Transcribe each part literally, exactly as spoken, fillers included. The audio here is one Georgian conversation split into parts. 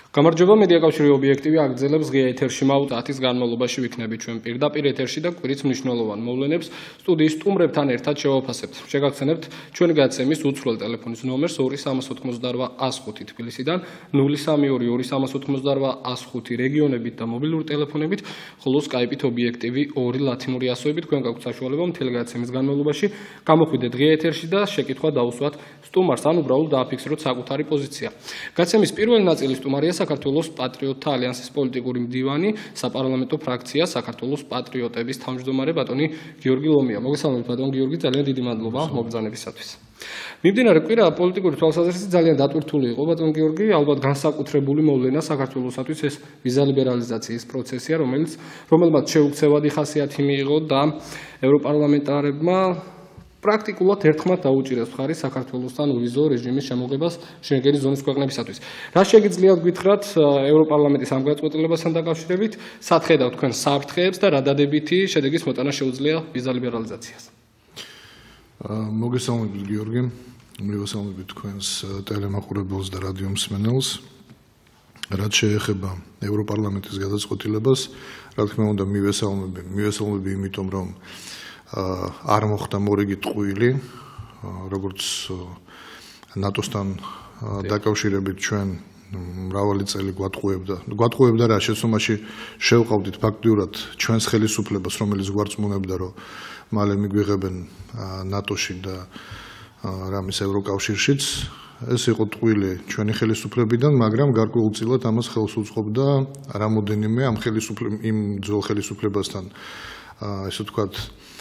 გამარჯობა, მედიაკავშირი ობიექტივი აგრძელებს ღია ეთერში მაუტათის განმავლობაში ვიქნებით ჩვენ პირდაპირ ეთერში და კვირით მნიშვნელოვან მოვლენებს სტუდიის სტუმრებთან ერთად შევაფასებთ. შეგახსენებთ ჩვენი გადაცემის უცვლელ ტელეფონის ნომერს ორი სამას ოთხმოცდაორვა ას ხუთი თბილისიდან, ნული სამი ორი ორი სამას ოთხმოცდაორვა ას ხუთი რეგიონებით და მობილური ტელეფონებით, ხოლო სკაიპით ობიექტივი ორი ლათინური ასოებით თქვენ გაქვთ საშუალება მთელი გადაცემის განმავლობაში გამოხვიდეთ ღია ეთერში და შეკითხვა დაუსვათ სტუმარს, ან უბრალოდ დააფიქსიროთ საკუთარი პოზიცია. გადაცემის პირველი ნაწილი სტუმარია საქართველოს პატრიოტთა ალიანსის პოლიტიკური მდივანი, საპარლამენტო ფრაქცია საქართველოს პატრიოტების თავმჯდომარე ბატონი გიორგი ლომია. მოგესალმებით ბატონ გიორგი, ძალიან დიდი მადლობა მობრძანებისათვის. მიმდინარე კვირა პოლიტიკური თვალსაზრისით ძალიან დატვირთული იყო ბატონ გიორგი, ალბათ განსაკუთრებული მოვლენა საქართველოსთვის ეს ვიზა ლიბერალიზაციის პროცესია, რომელიც რომელმაც შეუქცევადი ხასიათი მიიღო და ევროპარლამენტარებმა პრაქტიკულად ერთხმად დაუჭირეს მხარი საქართველოსთან ვიზო რეჟიმის შემოღებას შენგენის ზონის ქვეყნებისათვის. რა შეგიძლიათ გითხრათ ევროპარლამენტის ამ გადაწყვეტილებასთან დაკავშირებით, სათხედავთ თქვენ საფრთხეებს და რა დადებითი შედეგის მოტანა შეუძლია ვიზა ლიბერალიზაციას? მოგესალმებით გიორგი, მივესალმებით თქვენს ტელემაყურებელს და რადიო მსმენელს. რაც შეეხება ევროპარლამენტის გადაწყვეტილებას, რა თქმა უნდა მივესალმები, მივესალმები იმიტომ რომ არ მოხდა მორიგი ტყუილი, როგორც ნატოსთან დაკავშირებით ჩვენ მრავალი წელი გვატყუებდა. გვატყუებდა რა შეცდომაში შევყავდით ფაქტიურად ჩვენს ხელისუფლებას, რომელიც გვარწმუნებდა, რომ მალე მიგვიღებენ ნატოში და რამის ევროკავშირშიც. ეს იყო ტყუილი ჩვენი ხელისუფლებიდან, მაგრამ გარკვეულწილად ამას ხელს უწყობდა რამოდენიმე ამ ხელისუფლებ იმ ძველ ხელისუფლებასთან, ესე ვთქვათ,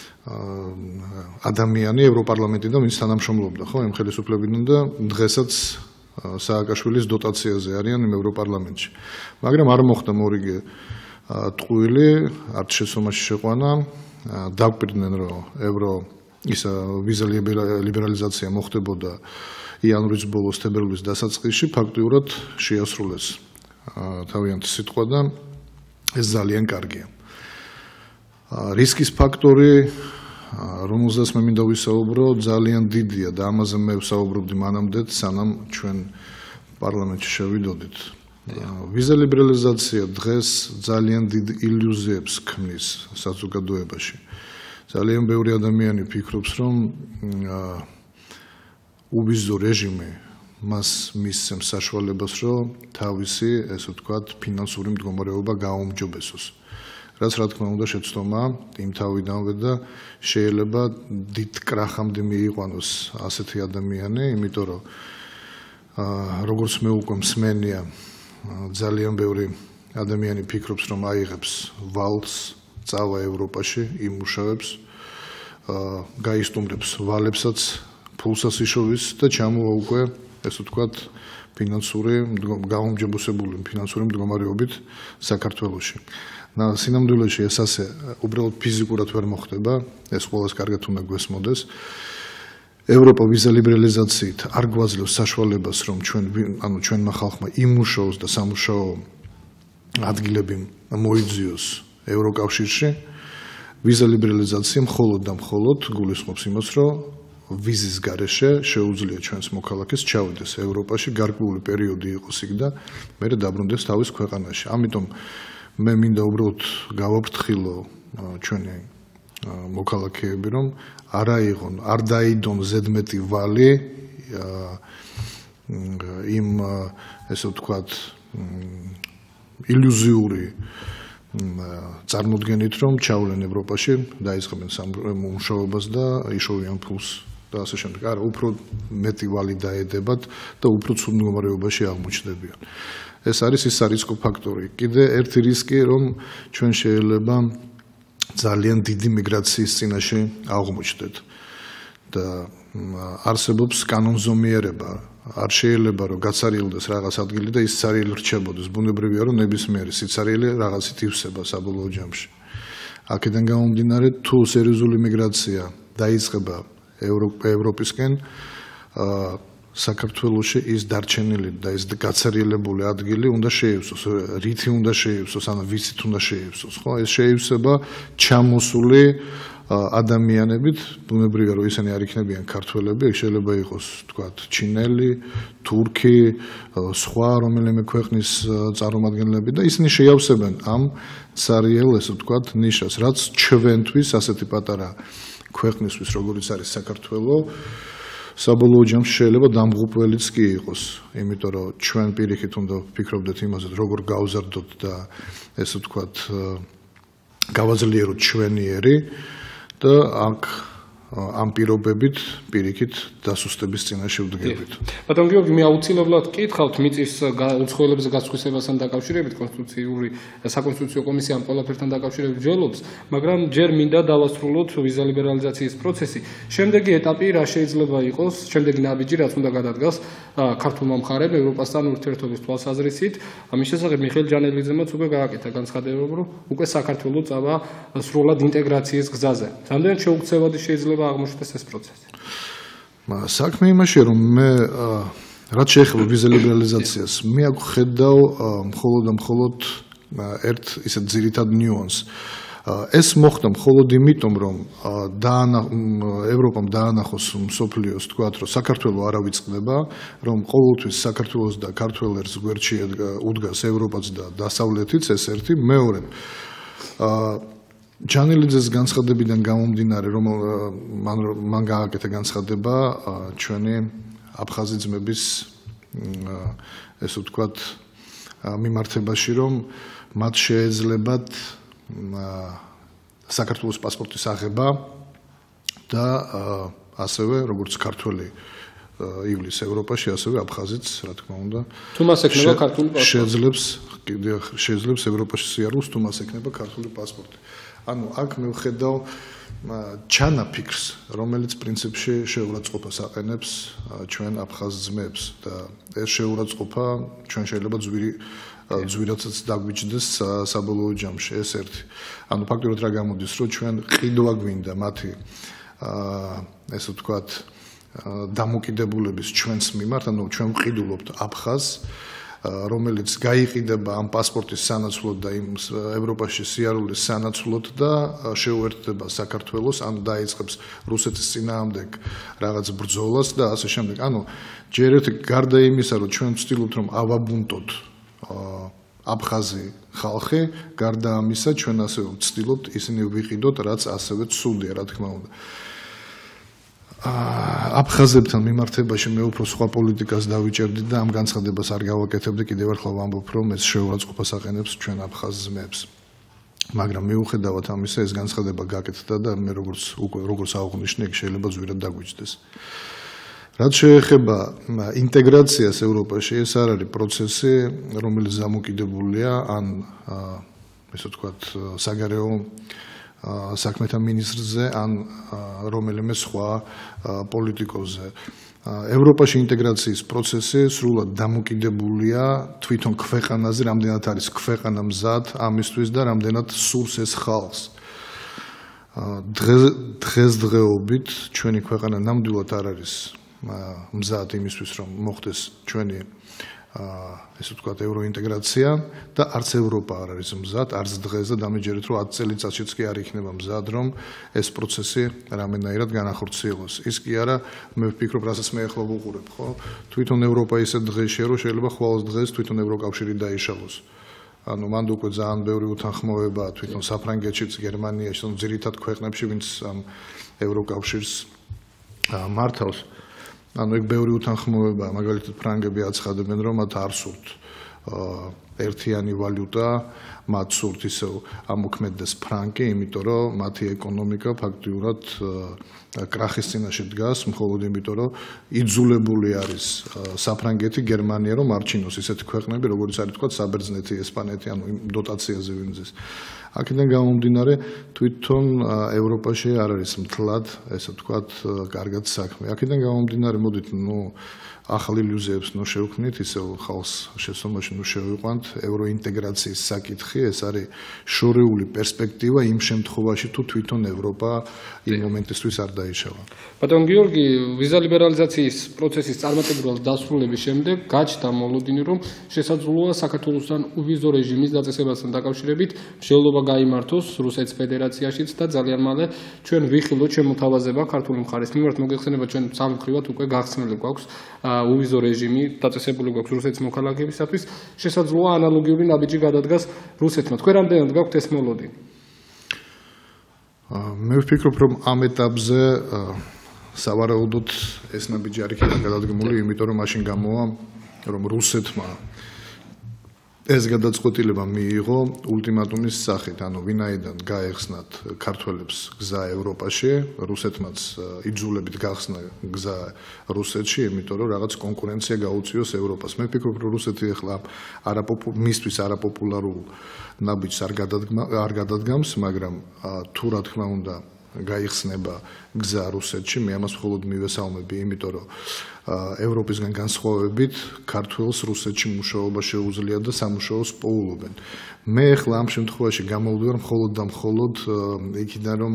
ადამიანი ევროპარლამენტიდან, ვინც თანამშრომლობდა, ხო, იმ ხელისუფლებიდან და დღესაც სააკაშვილის დოტაციაზე არიან იმ ევროპარლამენტში. მაგრამ არ მოხდა მორიგი ტყუილი, არც შეცდომაში შეყვანა, დაგვირდნენ, რომ ევრო ის ვიზა ლიბერალიზაცია მოხდებოდა იანვრის ბოლოს, თებერვლის დასაწყისში, ფაქტიურად შეასრულეს თავიანთი სიტყვა და ეს ძალიან კარგია. რისკის ფაქტორი, რომელზეც მე მინდა ვისაუბრო, ძალიან დიდია და ამაზე მე ვსაუბრობდი მანამდე, სანამ ჩვენ პარლამენტში შევიდოდით. ვიზა ლიბერალიზაცია დღეს ძალიან დიდ ილუზიებს ქმნის საზოგადოებაში. ძალიან ბევრი ადამიანი ფიქრობს, რომ უბიზო რეჟიმი მას მისცემს საშუალებას, რომ თავისი, ესე ვთქვათ, ფინანსური მდგომარეობა გააუმჯობესოს. რაც რა თქმა უნდა შეცდომა იმ თავიდანვე და შეიძლება დიდ კრახამდე მიიყვანოს ასეთი ადამიანი, იმიტომ რომ როგორც მე უკვე მსმენია, ძალიან ბევრი ადამიანი ფიქრობს, რომ აიღებს ვალს, წავა ევროპაში, იმუშავებს, გაისტუმრებს ვალებსაც, ფულსაც იშოვის და ჩამოვა უკვე, ესე ვთქვათ, ფინანსური გაუმჯობესებული ფინანსური მდგომარეობით საქართველოში. სინამდვილეში ეს ასე უბრალოდ ფიზიკურად ვერ მოხდება, ეს ყველას კარგად უნდა გვესმოდეს. ევროპა ვიზა ლიბერალიზაციით არ გვაძლევს საშუალებას, რომ ჩვენ, ანუ ჩვენმა ხალხმა იმუშაოს და სამუშაო ადგილები მოიძიოს ევროკავშირში. ვიზა ლიბერალიზაცია მხოლოდ და მხოლოდ გულისხმობს იმას, რომ ვიზის გარეშე შეუძლია ჩვენს მოქალაქეს ჩავიდეს ევროპაში, გარკვეული პერიოდი იყოს იქ და მერე დაბრუნდეს თავის ქვეყანაში. ამიტომ მე მინდა უბრალოდ გავაფრთხილო ჩვენი მოქალაქეები, რომ არ აიღონ, არ დაიდონ ზედმეტი ვალი იმ, ესე ვთქვათ, ილუზიური წარმოდგენით, რომ ჩავლენ ევროპაში, დაიწყებენ სამუშაობას და იშოვიან ფულს და ასე შემდეგ. არა, უფრო მეტი ვალი დაედებათ და უფრო ცუდ მდგომარეობაში აღმოჩნდებიან. ეს არის ის სარისკო ფაქტორი. კიდე ერთი რისკი, რომ ჩვენ შეიძლება ძალიან დიდი მიგრაციის წინაშე აღმოჩნდეთ და არსებობს კანონზომიერება. არ შეიძლება რომ გაცარიელდეს რაღაც ადგილი და ის ცარიელი რჩებოდეს. ბუნებრივია რომ ნებისმიერი სიცარიელი რაღაცით ივსება საბოლოო ჯამში. აქედან გამომდინარე, თუ სერიოზული მიგრაცია დაიწყება ევროპისკენ, საქართველოში ის დარჩენილი და ის გაცარიელებული ადგილი უნდა შეივსოს, რითი უნდა შეივსოს, ან ვიცით უნდა შეივსოს, ხო? ეს შეივსება ჩამოსული ადამიანებით, ბუნებრივია რომ ისინი არ იქნებიან ქართველები, შეიძლება იყოს თქვათ ჩინელი, თურქი, სხვა რომელიმე ქვეყნის წარმომადგენლები და ისინი შეავსებენ ამ ცარიელ, ესე ვთქვათ, ნიშას, რაც ჩვენთვის ასეთი პატარა ქვეყნისთვის, როგორიც არის საქართველო, საბოლოო ჯამში შეიძლება დამღუპველიც კი იყოს, იმიტომ რომ ჩვენ პირიქით უნდა ვფიქრობდეთ იმაზე, როგორ გავზარდოთ და ესე ვთქვათ, გავაძლიეროთ ჩვენი ერი და აქ ამ პირობებით პირიქით დასუსტების წინაშე ვდგებით. ბატონ გიორგი, მე აუცილებლად გკითხავთ მიწის უცხოელებზე გასხვისებასთან დაკავშირებით კონსტიტუციური საკონსტიტუციო კომისია ამ ყველაფერთან დაკავშირებით ჯელობს, მაგრამ ჯერ მინდა დავასრულოთ ვიზა ლიბერალიზაციის პროცესი. შემდეგი ეტაპი რა შეიძლება იყოს, შემდეგი ნაბიჯი რაც უნდა გადადგას ქართულმა მხარემ ევროპასთან ურთიერთობის თვალსაზრისით, ამის შესახებ მიხეილ ჯანელიძემაც უკვე გააკეთა განცხადება, რომ უკვე საქართველო წავა სრულად ინტეგრაციის გზაზე. რამდენად შეუქცევადი შეიძლება აღმოჩნდეს ეს პროცესი? საქმე იმაშია, რომ მე რაც შეეხება ვიზა ლიბერალიზაციას, მე აქ ხედავ მხოლოდ და მხოლოდ ერთ ისეთ ძირითად ნიუანსს. ეს მოხდა მხოლოდ იმიტომ, რომ ევროპამ დაანახოს მსოფლიოს, თქვათ, რომ საქართველო არ ავიწყდება, რომ ყოველთვის საქართველოს და ქართველებს გვერდში უდგას ევროპაც და დასავლეთიც, ეს ერთი, მეორე ჯანელიძეს განცხადებიდან გამომდინარე, რომ მან მან გააკეთა განცხადება ჩვენი აფხაზი ძმების ესე ვთქვათ მიმართებაში, რომ მათ შეეძლებათ საქართველოს პასპორტის აღება და ასევე როგორც ქართველი ივლის ევროპაში, ასევე აფხაზიც, რა თქმა უნდა, თუ მას ექნება ქართული პასპორტი. შეძლებს შეძლებს ევროპაში სიარულს, თუ მას ექნება ქართული პასპორტი. ანუ აქ მე ვხედავ ჩანაფიქრს, რომელიც პრინციპში შეურაცხყოფას აყენებს ჩვენ აფხაზ ძმებს და ეს შეურაცხყოფა ჩვენ შეიძლება ძვირი ძვირადაც დაგვიჯდეს საბოლოო ჯამში, ეს ერთი. ანუ ფაქტობრივად რა გამოდის, რომ ჩვენ ყიდვა გვინდა მათი ესე ვთქვათ დამოკიდებულების ჩვენს მიმართ, ანუ ჩვენ ვყიდულობთ აფხაზს, რომელიც გაიყიდება ამ პასპორტის სანაცვლოდ და იმ ევროპაში სიარულის სანაცვლოდ და შეუერთდება საქართველოს, ანუ დაიწყებს რუსეთის წინააღმდეგ რაღაც ბრძოლას და ასე შემდეგ. ანუ ჯერ ერთი გარდა იმისა, რომ ჩვენ ვცდილობთ რომ ავაბუნტოთ აფხაზი ხალხი, გარდა ამისა ჩვენ ასევე ვცდილობთ ისინი ვიყიდოთ, რაც ასევე ცუდია, რა თქმა უნდა. აფხაზებთან მიმართებაში მე უფრო სხვა პოლიტიკას დავიჭერდი და ამ განცხადებას არ გავაკეთებდი, კიდევ ერთხელ ვამბობ, რომ ეს შეურაცხყოფას აყენებს ჩვენ აფხაზ ძმებს. მაგრამ მიუხედავად ამისა, ეს განცხადება გაკეთდა და მე როგორც უკვე როგორც აღვნიშნე, შეიძლება ძვირად დაგვიჯდეს. რაც შეეხება ინტეგრაციას ევროპაში, ეს არ არის პროცესი, რომელიც დამოკიდებულია ან ესე ვთქვათ, საგარეო საქმეთა მინისტრზე ან რომელიმე სხვა პოლიტიკოზე. ევროპაში ინტეგრაციის პროცესი სრულად დამოკიდებულია თვითონ ქვეყანაზე, რამდენად არის ქვეყანა მზად ამისთვის და რამდენად სურს ეს ხალხს. დღესდღეობით ჩვენი ქვეყანა ნამდვილად არ არის მზად იმისთვის, რომ მოხდეს ჩვენი ესე ვთქვათ ევროინტეგრაცია და არც ევროპა არ არის მზად, არც დღეს და დამეჯერეთ, რომ ათი წელიწადშიც კი არ იქნება მზად, რომ ეს პროცესი რამენაირად განახორციელოს. ის კი არა, მე ვფიქრობ, რასაც მე ახლა ვუყურებ, ხო? თვითონ ევროპა ისეთ დღეშია, რომ შეიძლება ყოველ დღეს თვითონ ევროკავშირი დაიშალოს. ანუ მანდ უკვე ძალიან ბევრი უთანხმოება თვითონ საფრანგეთშიც, გერმანიაში, თვითონ ძირითად ქვეყნებში, ვინც ამ ევროკავშირს მართავს. ანუ ეგ ბევრი უთანხმოება, მაგალითად ფრანგები აცხადებენ, რომ მათ არ სურთ ერთიანი ვალუტა, მათ სურთ ისევ ამოქმედდეს ფრანკი, იმიტომ რომ მათი ეკონომიკა ფაქტიურად კრახის წინაშე დგას, მხოლოდ იმიტომ რომ იძულებული არის საფრანგეთი, გერმანია, რომ არჩინოს ისეთი ქვეყნები, როგორც არის თქვა საბერძნეთი, ესპანეთი, ანუ დოტაციაზე ვინძის. აქედან გამომდინარე, თვითონ ევროპაში არ არის მთლად, ესე ვთქვათ, კარგად საქმე. აქედან გამომდინარე, მოდით, ნუ ახალ ილუზიებს ნუ შევქმნით, ისევ ხალხს შესწომაში ნუ შევიყვანთ, ევროინტეგრაციის საკითხი, ეს არის შორეული პერსპექტივა იმ შემთხვევაში, თუ თვითონ ევროპა იმ მომენტისთვის არ დაიშალა. ბატონ გიორგი, ვიზა ლიბერალიზაციის პროცესის წარმატებულად დასრულების შემდეგ გაჩნდა მოლოდინი, რომ შესაძლოა საქართველოსთან უვიზო რეჟიმის დაწესებასთან დაკავშირებით მსჯელობა გაიმართოს რუსეთის ფედერაციაშიც და ძალიან მალე ჩვენ ვიხილოთ შემოთავაზება ქართული მხარის მიმართ. მოგეხსენება, ჩვენ სამმხრივად უკვე გახსნილი გვაქვს უვიზო რეჟიმი დაწესებული გვაქვს რუსეთის მოქალაქეებისათვის. შესაძლოა ანალოგიური ნაბიჯი გადადგას რუსეთმა. თქვენ რამდენად გაქვთ ეს მოლოდინი? მე ვფიქრობ, რომ ამ ეტაპზე სავარაუდოდ ეს ნაბიჯი არ იქნება გადადგმული, იმიტომ რომ მაშინ გამოვა, რომ რუსეთმა ეს გადაწყვეტილება მიიღო ულტიმატუმის სახით, ანუ ვინაიდან გაეხსნათ ქართველებს გზა ევროპაში, რუსეთმაც იძულებით გახსნა გზა რუსეთში, იმიტომ რომ რაღაც კონკურენცია გაუწიოს ევროპას. მე ვფიქრობ, რომ რუსეთი ახლა მისთვის არაპოპულარულ ნაბიჯს არ გადადგამს, მაგრამ თუ რა თქმა უნდა გაიხსნება გზა რუსეთში, მე ამას მხოლოდ მივესალმები, იმიტომ რომ ევროპისგან განსხვავებით ქართველს რუსეთში მუშაობა შეუძლია და სამუშაოს პოულობენ. მე ახლა ამ შემთხვევაში გამოვდივარ მხოლოდ და მხოლოდ იქიდან, რომ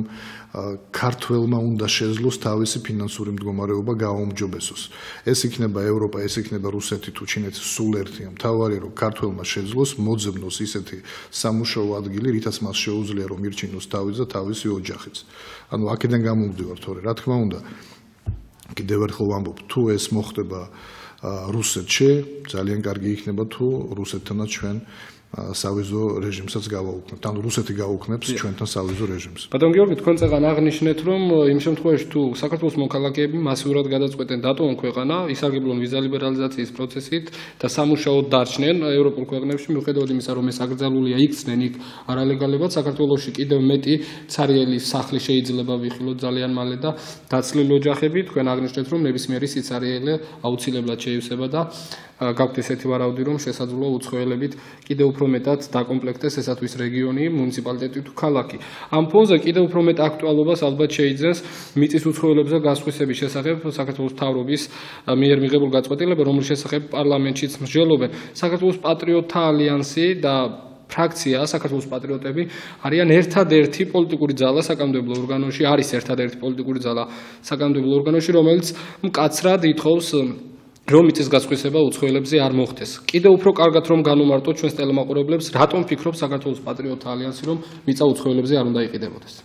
ქართველმა უნდა შეძლოს თავისი ფინანსური მდგომარეობა გააუმჯობესოს. ეს იქნება ევროპა, ეს იქნება რუსეთი თუ ჩინეთი, სულ ერთია. მთავარია, რომ ქართველმა შეძლოს მოძებნოს ისეთი სამუშაო ადგილი, რითაც მას შეუძლია რომ ირჩინოს თავის და თავისი ოჯახიც. ანუ აქედან გამომდივარ, თორე რა თქმა უნდა კიდევ ერთხელ ვამბობ, თუ ეს მოხდება რუსეთში, ძალიან კარგი იქნება თუ რუსეთთანაც ჩვენ სავიზო რეჟიმსაც გავაუქმებთ. ანუ რუსეთი გააუქმებს ჩვენთან სავიზო რეჟიმს. ბატონ გიორგი, თქვენ წეგან აღნიშნეთ, რომ იმ შემთხვევაში თუ საქართველოს მოქალაქეები მასიურად გადაწყვეტენ დატოვონ ქვეყანა, ისარგებლონ ვიზა ლიბერალიზაციის პროცესით და სამუშაოდ დარჩნენ ევროპულ ქვეყნებში, მიუხედავად იმისა, რომ ეს აკრძალულია იქცნენ იქ არალეგალებად, საქართველოში კიდევ მეტი ცარიელი სახლი შეიძლება ვიხილოთ ძალიან მალე და დაცლილ ოჯახები, თქვენ აღნიშნეთ, რომ ნებისმიერი სიცარიელე აუცილებლად შეივსება და გაქვთ ესეთი ვარაუდი, რომ შესაძლოა უცხოელებით კიდევ უფრო მეტად დაკომპლექტდეს ესათვის რეგიონი, მუნიციპალიტეტი თუ ქალაქი. ამ ფონზე კიდევ უფრო მეტ აქტუალობას ალბათ შეიძენს მიწის უცხოელებზე გასხვისების შესახებ საქართველოს მთავრობის მიერ მიღებულ გაწყვეტილება, რომლის შესახებ პარლამენტშიც მსჯელობენ. საქართველოს პატრიოტთა ალიანსი და ფრაქცია საქართველოს პატრიოტები არიან ერთადერთი პოლიტიკური ძალა საკანონმდებლო ორგანოში, არის ერთადერთი პოლიტიკური ძალა საკანონმდებლო ორგანოში, რომელიც მკაცრად ითხოვს რომ მიწის გასხვისება უცხოელებზე არ მოხდეს. კიდევ უფრო კარგად რომ განუმარტოთ ჩვენს ტელემაყურებლებს, რატომ ფიქრობ საქართველოს პატრიოტთა ალიანსი, რომ მიწა უცხოელებზე არ უნდა იყიდებოდეს?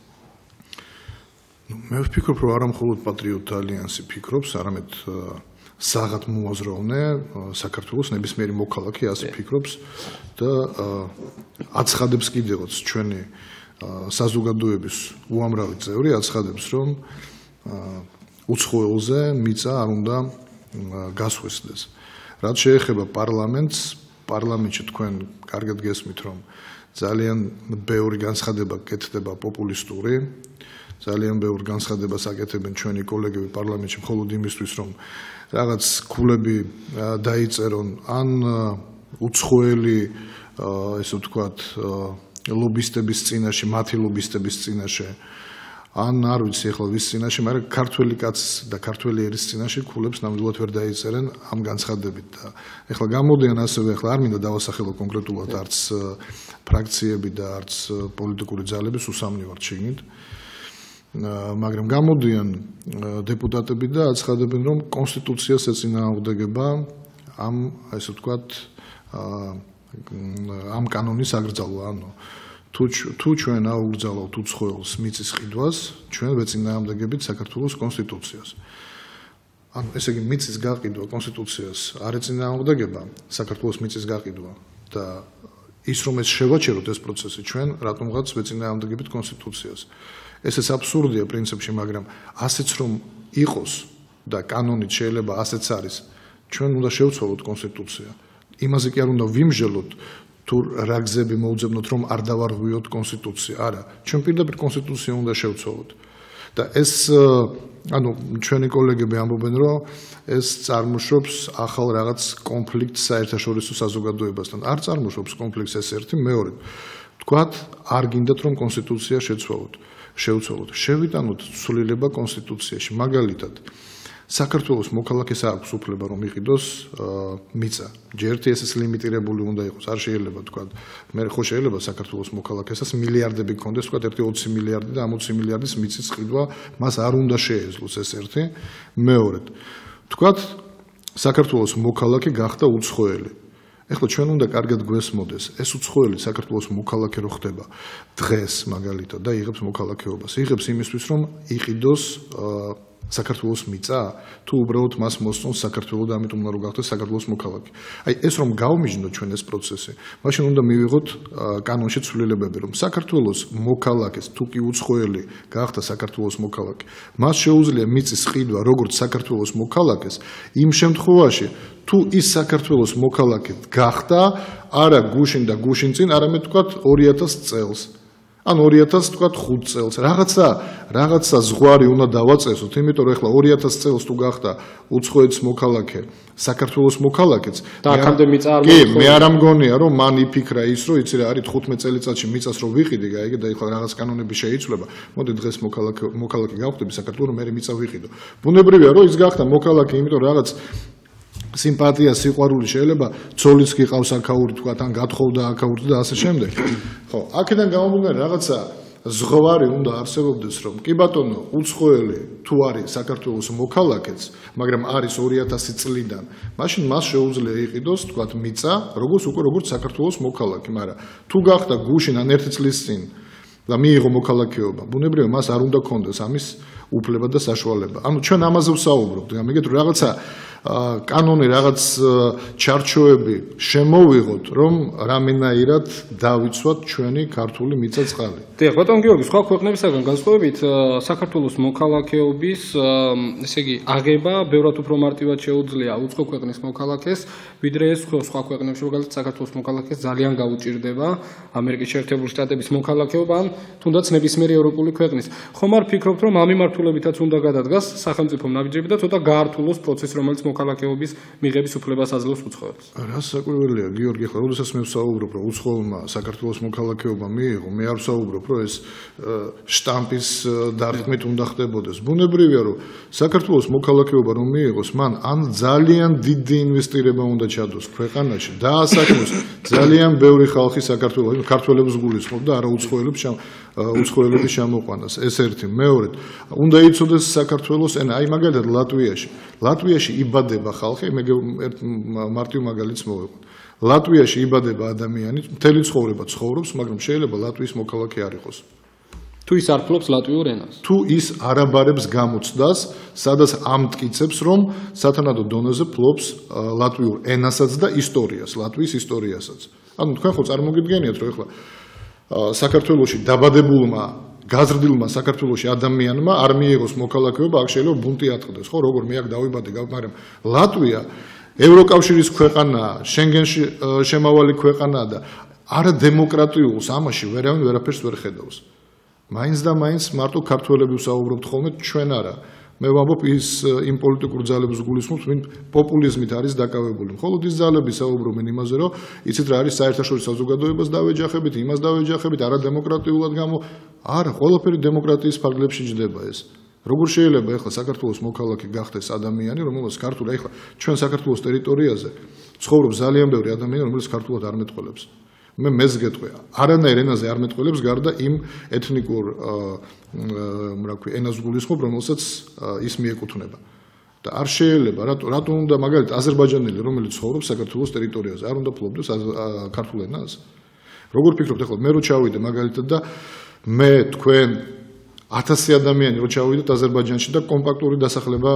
მე ვფიქრობ, რომ არა მხოლოდ პატრიოტთა ალიანსი ფიქრობს, არამედ საღად მოაზროვნე საქართველოს ნებისმიერი მოქალაქე ასე ფიქრობს და აცხადებს კიდევაც ჩვენი საზოგადოების უამრავი წევრი აცხადებს, რომ უცხოელზე მიწა არ უნდა გასხვისდეს. რაც შეეხება პარლამენტს, პარლამენტში თქვენ კარგად გესმით, რომ ძალიან ბევრი განცხადება კეთდება პოპულისტური, ძალიან ბევრ განცხადებას აკეთებენ ჩვენი კოლეგები პარლამენტში მხოლოდ იმისთვის, რომ რაღაც ქულები დაიწერონ, ან უცხოელი, ესე ვთქვათ, ლობისტების წინაშე, მათი ლობისტების წინაშე, ან არ ვიცი ახლა ვის წინაშე, მაგრამ ქართველი კაც და ქართველი ერის წინაშე ქულებს ნამდვილად ვერ დაიწერენ ამ განცხადებით და ახლა გამოდიან ასევე, ახლა არ მინდა დავასახელო კონკრეტულად არც ფრაქციები და არც პოლიტიკური ძალები უსამნივართ შიგნით, მაგრამ გამოდიან დეპუტატები და აცხადებენ, რომ კონსტიტუციას ეწინააღმდეგება ამ, ესე ვთქვათ, ამ კანონის აკრძალვა, ანუ თუ ჩვენ აუგრძალავთ უცხოელს მიწის ყიდვას, ჩვენ ვეწინააღმდეგებით საქართველოს კონსტიტუციას. ანუ ესე იგი მიწის გაყიდვა კონსტიტუციას არ ეწინააღმდეგება საქართველოს მიწის გაყიდვა და ის რომ ეს შევაჩეროთ ეს პროცესი ჩვენ რატომღაც ვეწინააღმდეგებით კონსტიტუციას. ესეც აბსურდია პრინციპში, მაგრამ ასეც რომ იყოს და კანონით შეიძლება ასეც არის, ჩვენ უნდა შევცვალოთ კონსტიტუცია. იმაზე კი არ უნდა ვიმსჯელოთ თუ რა გზები მოვძებნოთ, რომ არ დავარღვიოთ კონსტიტუცია. არა, ჩვენ პირდაპირ კონსტიტუცია უნდა შევცვალოთ. და ეს, ანუ ჩვენი კოლეგები ამბობენ, რომ ეს წარმოშობს ახალ რაღაც კონფლიქტს საერთაშორისო საზოგადოებასთან. არ წარმოშობს კონფლიქტს ეს ერთი, მეორე. თქვათ, არ გინდათ რომ კონსტიტუცია შეცვალოთ, შევცვალოთ. შევიტანოთ ცვლილება კონსტიტუციაში. მაგალითად, საქართველოს მოქალაქეს აქვს უფლება რომ იყიდოს მიწა. ჯერ ერთი ეს ლიმიტირებული უნდა იყოს, არ შეიძლება თქვა. მე ხო შეიძლება საქართველოს მოქალაქესაც მილიარდები გქონდეს, თქვა ერთი ოცი მილიარდი და ამ ოცი მილიარდის მიწის ყიდვა მას არ უნდა შეეძლოს ეს ერთი. მეორედ, თქვა საქართველოს მოქალაქე გახდა უცხოელი. ეხლა ჩვენ უნდა კარგად გვესმოდეს, ეს უცხოელი საქართველოს მოქალაქე რო ხდება დღეს მაგალითად და იღებს მოქალაქეობას. იღებს იმისთვის რომ იყიდოს საქართველოს მიწა, თუ უბრალოდ მას მოსწონს საქართველოს და ამიტომ უნდა რომ გახდეს საქართველოს მოქალაქე. აი ეს რომ გავმიჯნოთ ჩვენ ეს პროცესი, მაშინ უნდა მივიღოთ კანონში ცვლილებები, რომ საქართველოს მოქალაქეს თუ კი უცხოელი გახდა საქართველოს მოქალაქე, მას შეუძლია მიწის ყიდვა როგორც საქართველოს მოქალაქეს, იმ შემთხვევაში თუ ის საქართველოს მოქალაქე გახდა არა გუშინ და გუშინ წინ, არამედ თქვათ ორი ათასი წელს. ან ორი ათასი თქვათ ხუთ წელს. რაღაცა რაღაცა ზღვარი უნდა დავაწესოთ, იმიტომ რომ ეხლა ორი ათასი წელს თუ გახდა უცხოეთის მოქალაქე, საქართველოს მოქალაქეც და აქამდე მიწა არ მოხდა. კი, მე არ ამგონია რომ მან იფიქრა ის, რომ იცი რა არის თხუთმეტ წელიწადში მიწას რო ვიყიდი, გაიგე და ეხლა რაღაც კანონები შეიცვლება. მოდი დღეს მოქალაქე მოქალაქე გავხდები საქართველოს, მე მიწა ვიყიდო. ბუნებრივია რომ ის გახდა მოქალაქე, იმიტომ რომ რაღაც სიმპათია, სიყვარული შეიძლება ცოლიც გიყავს აქაური თქვა, თან გათხოვდა აქაური და ასე შემდეგ. ხო, აქედან გამომდინარე რაღაცა ზღვარი უნდა არსებობდეს, რომ კი ბატონო, უცხოელი თუ არის საქართველოს მოქალაქეც, მაგრამ არის ორი ათასი წლიდან, მაშინ მას შეუძლია იყიდოს, თქვა, მიწა, როგორც უკვე როგორც საქართველოს მოქალაქე, მაგრამ თუ გახდა გუშინ ან ერთი წლის წინ და მიიღო მოქალაქეობა, ბუნებრივია მას არ უნდა ქონდეს ამის უფლება და საშუალება. ანუ ჩვენ ამაზე ვსაუბრობთ, გამიგეთ რომ რაღაცა კანონი რაღაც ჩარჩოები შემოვიღოთ, რომ რამენაირად დავიცვათ ჩვენი ქართული მიწა-წყალი. დიახ, ბატონ გიორგი, სხვა ქვეყნებისგან განსხვავებით, საქართველოს მოქალაქეობის, ესე იგი, აღება ბევრად უფრო მარტივად შეუძლია უცხო ქვეყნის მოქალაქეს, ვიდრე ეს სხვა ქვეყნებში, მაგალითად, საქართველოს მოქალაქეს ძალიან გაუჭირდება ამერიკის შეერთებული შტატების მოქალაქეობა, ან თუნდაც ნებისმიერი ევროპული ქვეყნის. ხომ არ ფიქრობთ, რომ ამ მიმართულებითაც უნდა გადადგას სახელმწიფომ ნაბიჯები და ცოტა გაართულოს პროცესი, რომელიც მოქალაქეობის მიღების უფლებას აძლევს უცხოელს. რა საკურველია, გიორგი, ხო, როდესაც მე ვსაუბრობ, რომ უცხოელმა საქართველოს მოქალაქეობა მიიღო, მე არ ვსაუბრობ, რომ ეს შტამპის დარტყმით უნდა ხდებოდეს. ბუნებრივია, რომ საქართველოს მოქალაქეობა რომ მიიღოს, მან ან ძალიან დიდი ინვესტირება უნდა ჩადოს ქვეყანაში, დაასაქმოს ძალიან ბევრი ხალხი საქართველოს, ქართველებს გულისხმობ და არა უცხოელებს უცხოელების ჩამოყვანას. ეს ერთი, მეორედ, უნდა იცოდეს საქართველოს ენა, აი მაგალითად ლატვიაში. ლატვიაში იბადება ხალხი, მე მარტივ მაგალითს მოვიყვან. ლატვიაში იბადება ადამიანი, მთელი ცხოვრება ცხოვრობს, მაგრამ შეიძლება ლატვიის მოქალაქე არ იყოს. თუ ის არ ფლობს ლატვიურ ენას. თუ ის არაბარებს გამოცდას, სადაც ამტკიცებს, რომ სათანადო დონეზე ფლობს ლატვიურ ენასაც და ისტორიას, ლატვიის ისტორიასაც. ანუ თქვენ ხო წარმოგიდგენიათ, რომ ეხლა საქართველოში დაბადებულმა გაზრდილმა საქართველოში ადამიანმა არ მიიღოს მოქალაქეობა, აქ შეიძლება ბუნტი ატყდეს, ხო, როგორ მე აქ დავიბადე, მაგრამ ლატვია ევროკავშირის ქვეყანაა, შენგენში შემავალი ქვეყანაა და არა დემოკრატიულს ამაში ვერავინ ვერაფერს ვერ ხედავს. მაინც და მაინც მარტო ქართველები ვსაუბრობთ ხოლმე, ჩვენ არა. მე ვამბობ ის იმ პოლიტიკურ ძალებს გულისხმობთ, ვინ პოპულიზმით არის დაკავებული. მხოლოდ ის ძალები საუბრობენ იმაზე, რომ იცით რა არის საერთაშორისო საზოგადოებას დავეჯახებით, იმას დავეჯახებით, არა დემოკრატიულად გამო. არა, ყველაფერი დემოკრატიის ფარგლებში ჯდება ეს. როგორ შეიძლება ეხლა საქართველოს მოქალაქე გახდეს ადამიანი, რომელსაც ქართული, ეხლა ჩვენ საქართველოს ტერიტორიაზე ცხოვრობს ძალიან ბევრი ადამიანი, რომელიც ქართულად არ მეტყველებს. მე მეს გეტყვი, არანაირ ენაზე არ მეტყველებს გარდა იმ ეთნიკურ რა ქვია, ენას გულისხმობ, რომელსაც ის მიეკუთვნება. და არ შეიძლება, რატო რატო უნდა მაგალითად აზერბაიჯანელი, რომელიც ცხოვრობს საქართველოს ტერიტორიაზე, არ უნდა ფლობდეს ქართულ ენას? როგორ ფიქრობთ, ეხლა მე რო ჩავიდე მაგალითად და მე თქვენ ათასი ადამიანი რო ჩავიდეთ აზერბაიჯანში და კომპაქტური დასახლება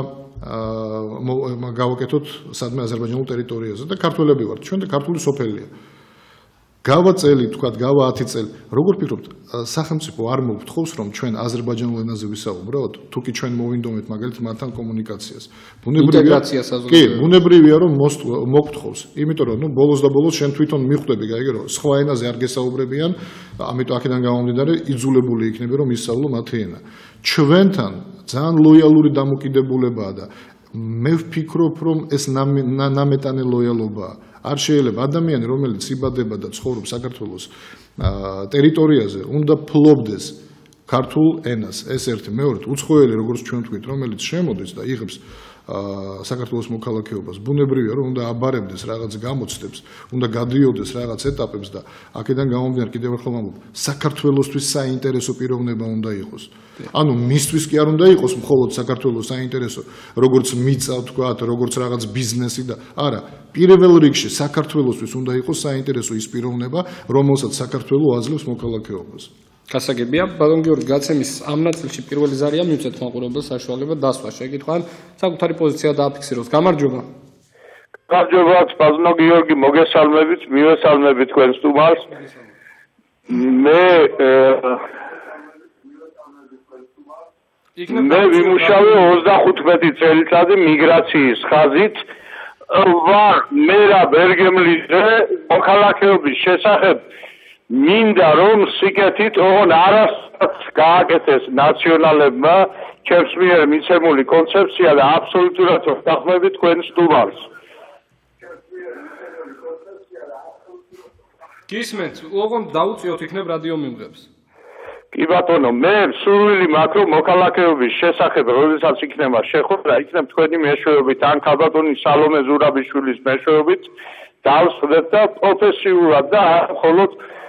გავაკეთოთ სადმე აზერბაიჯანულ ტერიტორიაზე და ქართველები ვართ, ჩვენ და ქართული სოფელია. გავა წელი, თქვათ, გავა ათი წელი. როგორ ფიქრობთ, სახელმწიფო არ მოგთხოვს, რომ ჩვენ აზერბაიჯანულ ენაზე ვისაუბროთ, თუ კი ჩვენ მოვინდომეთ მაგალითად მათთან კომუნიკაციას. ბუნებრივია, კი, ბუნებრივია რომ მოგთხოვს, იმიტომ რომ ნუ ბოლოს და ბოლოს შენ თვითონ მიხვდები, გაიგე რომ სხვა ენაზე არ გესაუბრებიან, ამიტომ აქედან გამომდინარე იძულებული იქნები რომ ისწავლო მათი ენა. ჩვენთან ძალიან ლოიალური დამოკიდებულებაა და მე ვფიქრობ, რომ ეს ნამეტანი ლოიალობაა. არ შეიძლება ადამიანი, რომელიც იბადება და ცხოვრობს საქართველოს ტერიტორიაზე, უნდა ფლობდეს ქართულ ენას. ეს ერთი, მეორედ, უცხოელი, როგორც ჩვენ ვთქვით, რომელიც შემოდის და იღებს საქართველოს მოქალაქეობას, ბუნებრივია რომ უნდა აბარებდეს რაღაც გამოცდებს, უნდა გადიოდეს რაღაც ეტაპებს და აქედან გამომდინარე კიდევ ერთხელ ვამბობ, საქართველოსთვის საინტერესო პიროვნება უნდა იყოს. ანუ მისთვის კი არ უნდა იყოს მხოლოდ საქართველოს საინტერესო, როგორც მიწა ვთქვათ, როგორც რაღაც ბიზნესი და არა, პირველ რიგში საქართველოსთვის უნდა იყოს საინტერესო ის პიროვნება, რომელსაც საქართველო აძლევს მოქალაქეობას. გასაგებია, ბატონ გიორგი გაცემის ამ ნაწილში პირველი ზარია მივცეთ მაყურებელს საშუალება დასვა შეკითხვან, საკუთარი პოზიცია დააფიქსიროს. გამარჯობა. გამარჯობა, ბატონო გიორგი, მოგესალმებით, მივესალმებით თქვენ სტუმარს. მე მე ვიმუშავე ოცდახუთმეტი წელიწადი მიგრაციის ხაზით. ვარ მერაბ ერგემლიზე მოქალაქეობის შესახებ მინდა რომ სიკეთით ოღონ არასდროს გააკეთეს ნაციონალებმა ჩემს მიერ მიცემული კონცეფცია და აბსოლუტურად ვახმები თქვენ სტუმარს. გისმენთ, ოღონ დაუწიოთ იქნებ რადიო მიმღებს. კი ბატონო, მე სურვილი მაქვს რომ მოქალაქეობის შესახებ როდესაც იქნება შეხვედრა, იქნებ თქვენი მეშვეობით ან ქალბატონი სალომე ზურაბიშვილის მეშვეობით დავსხდეთ და პროფესიულად და მხოლოდ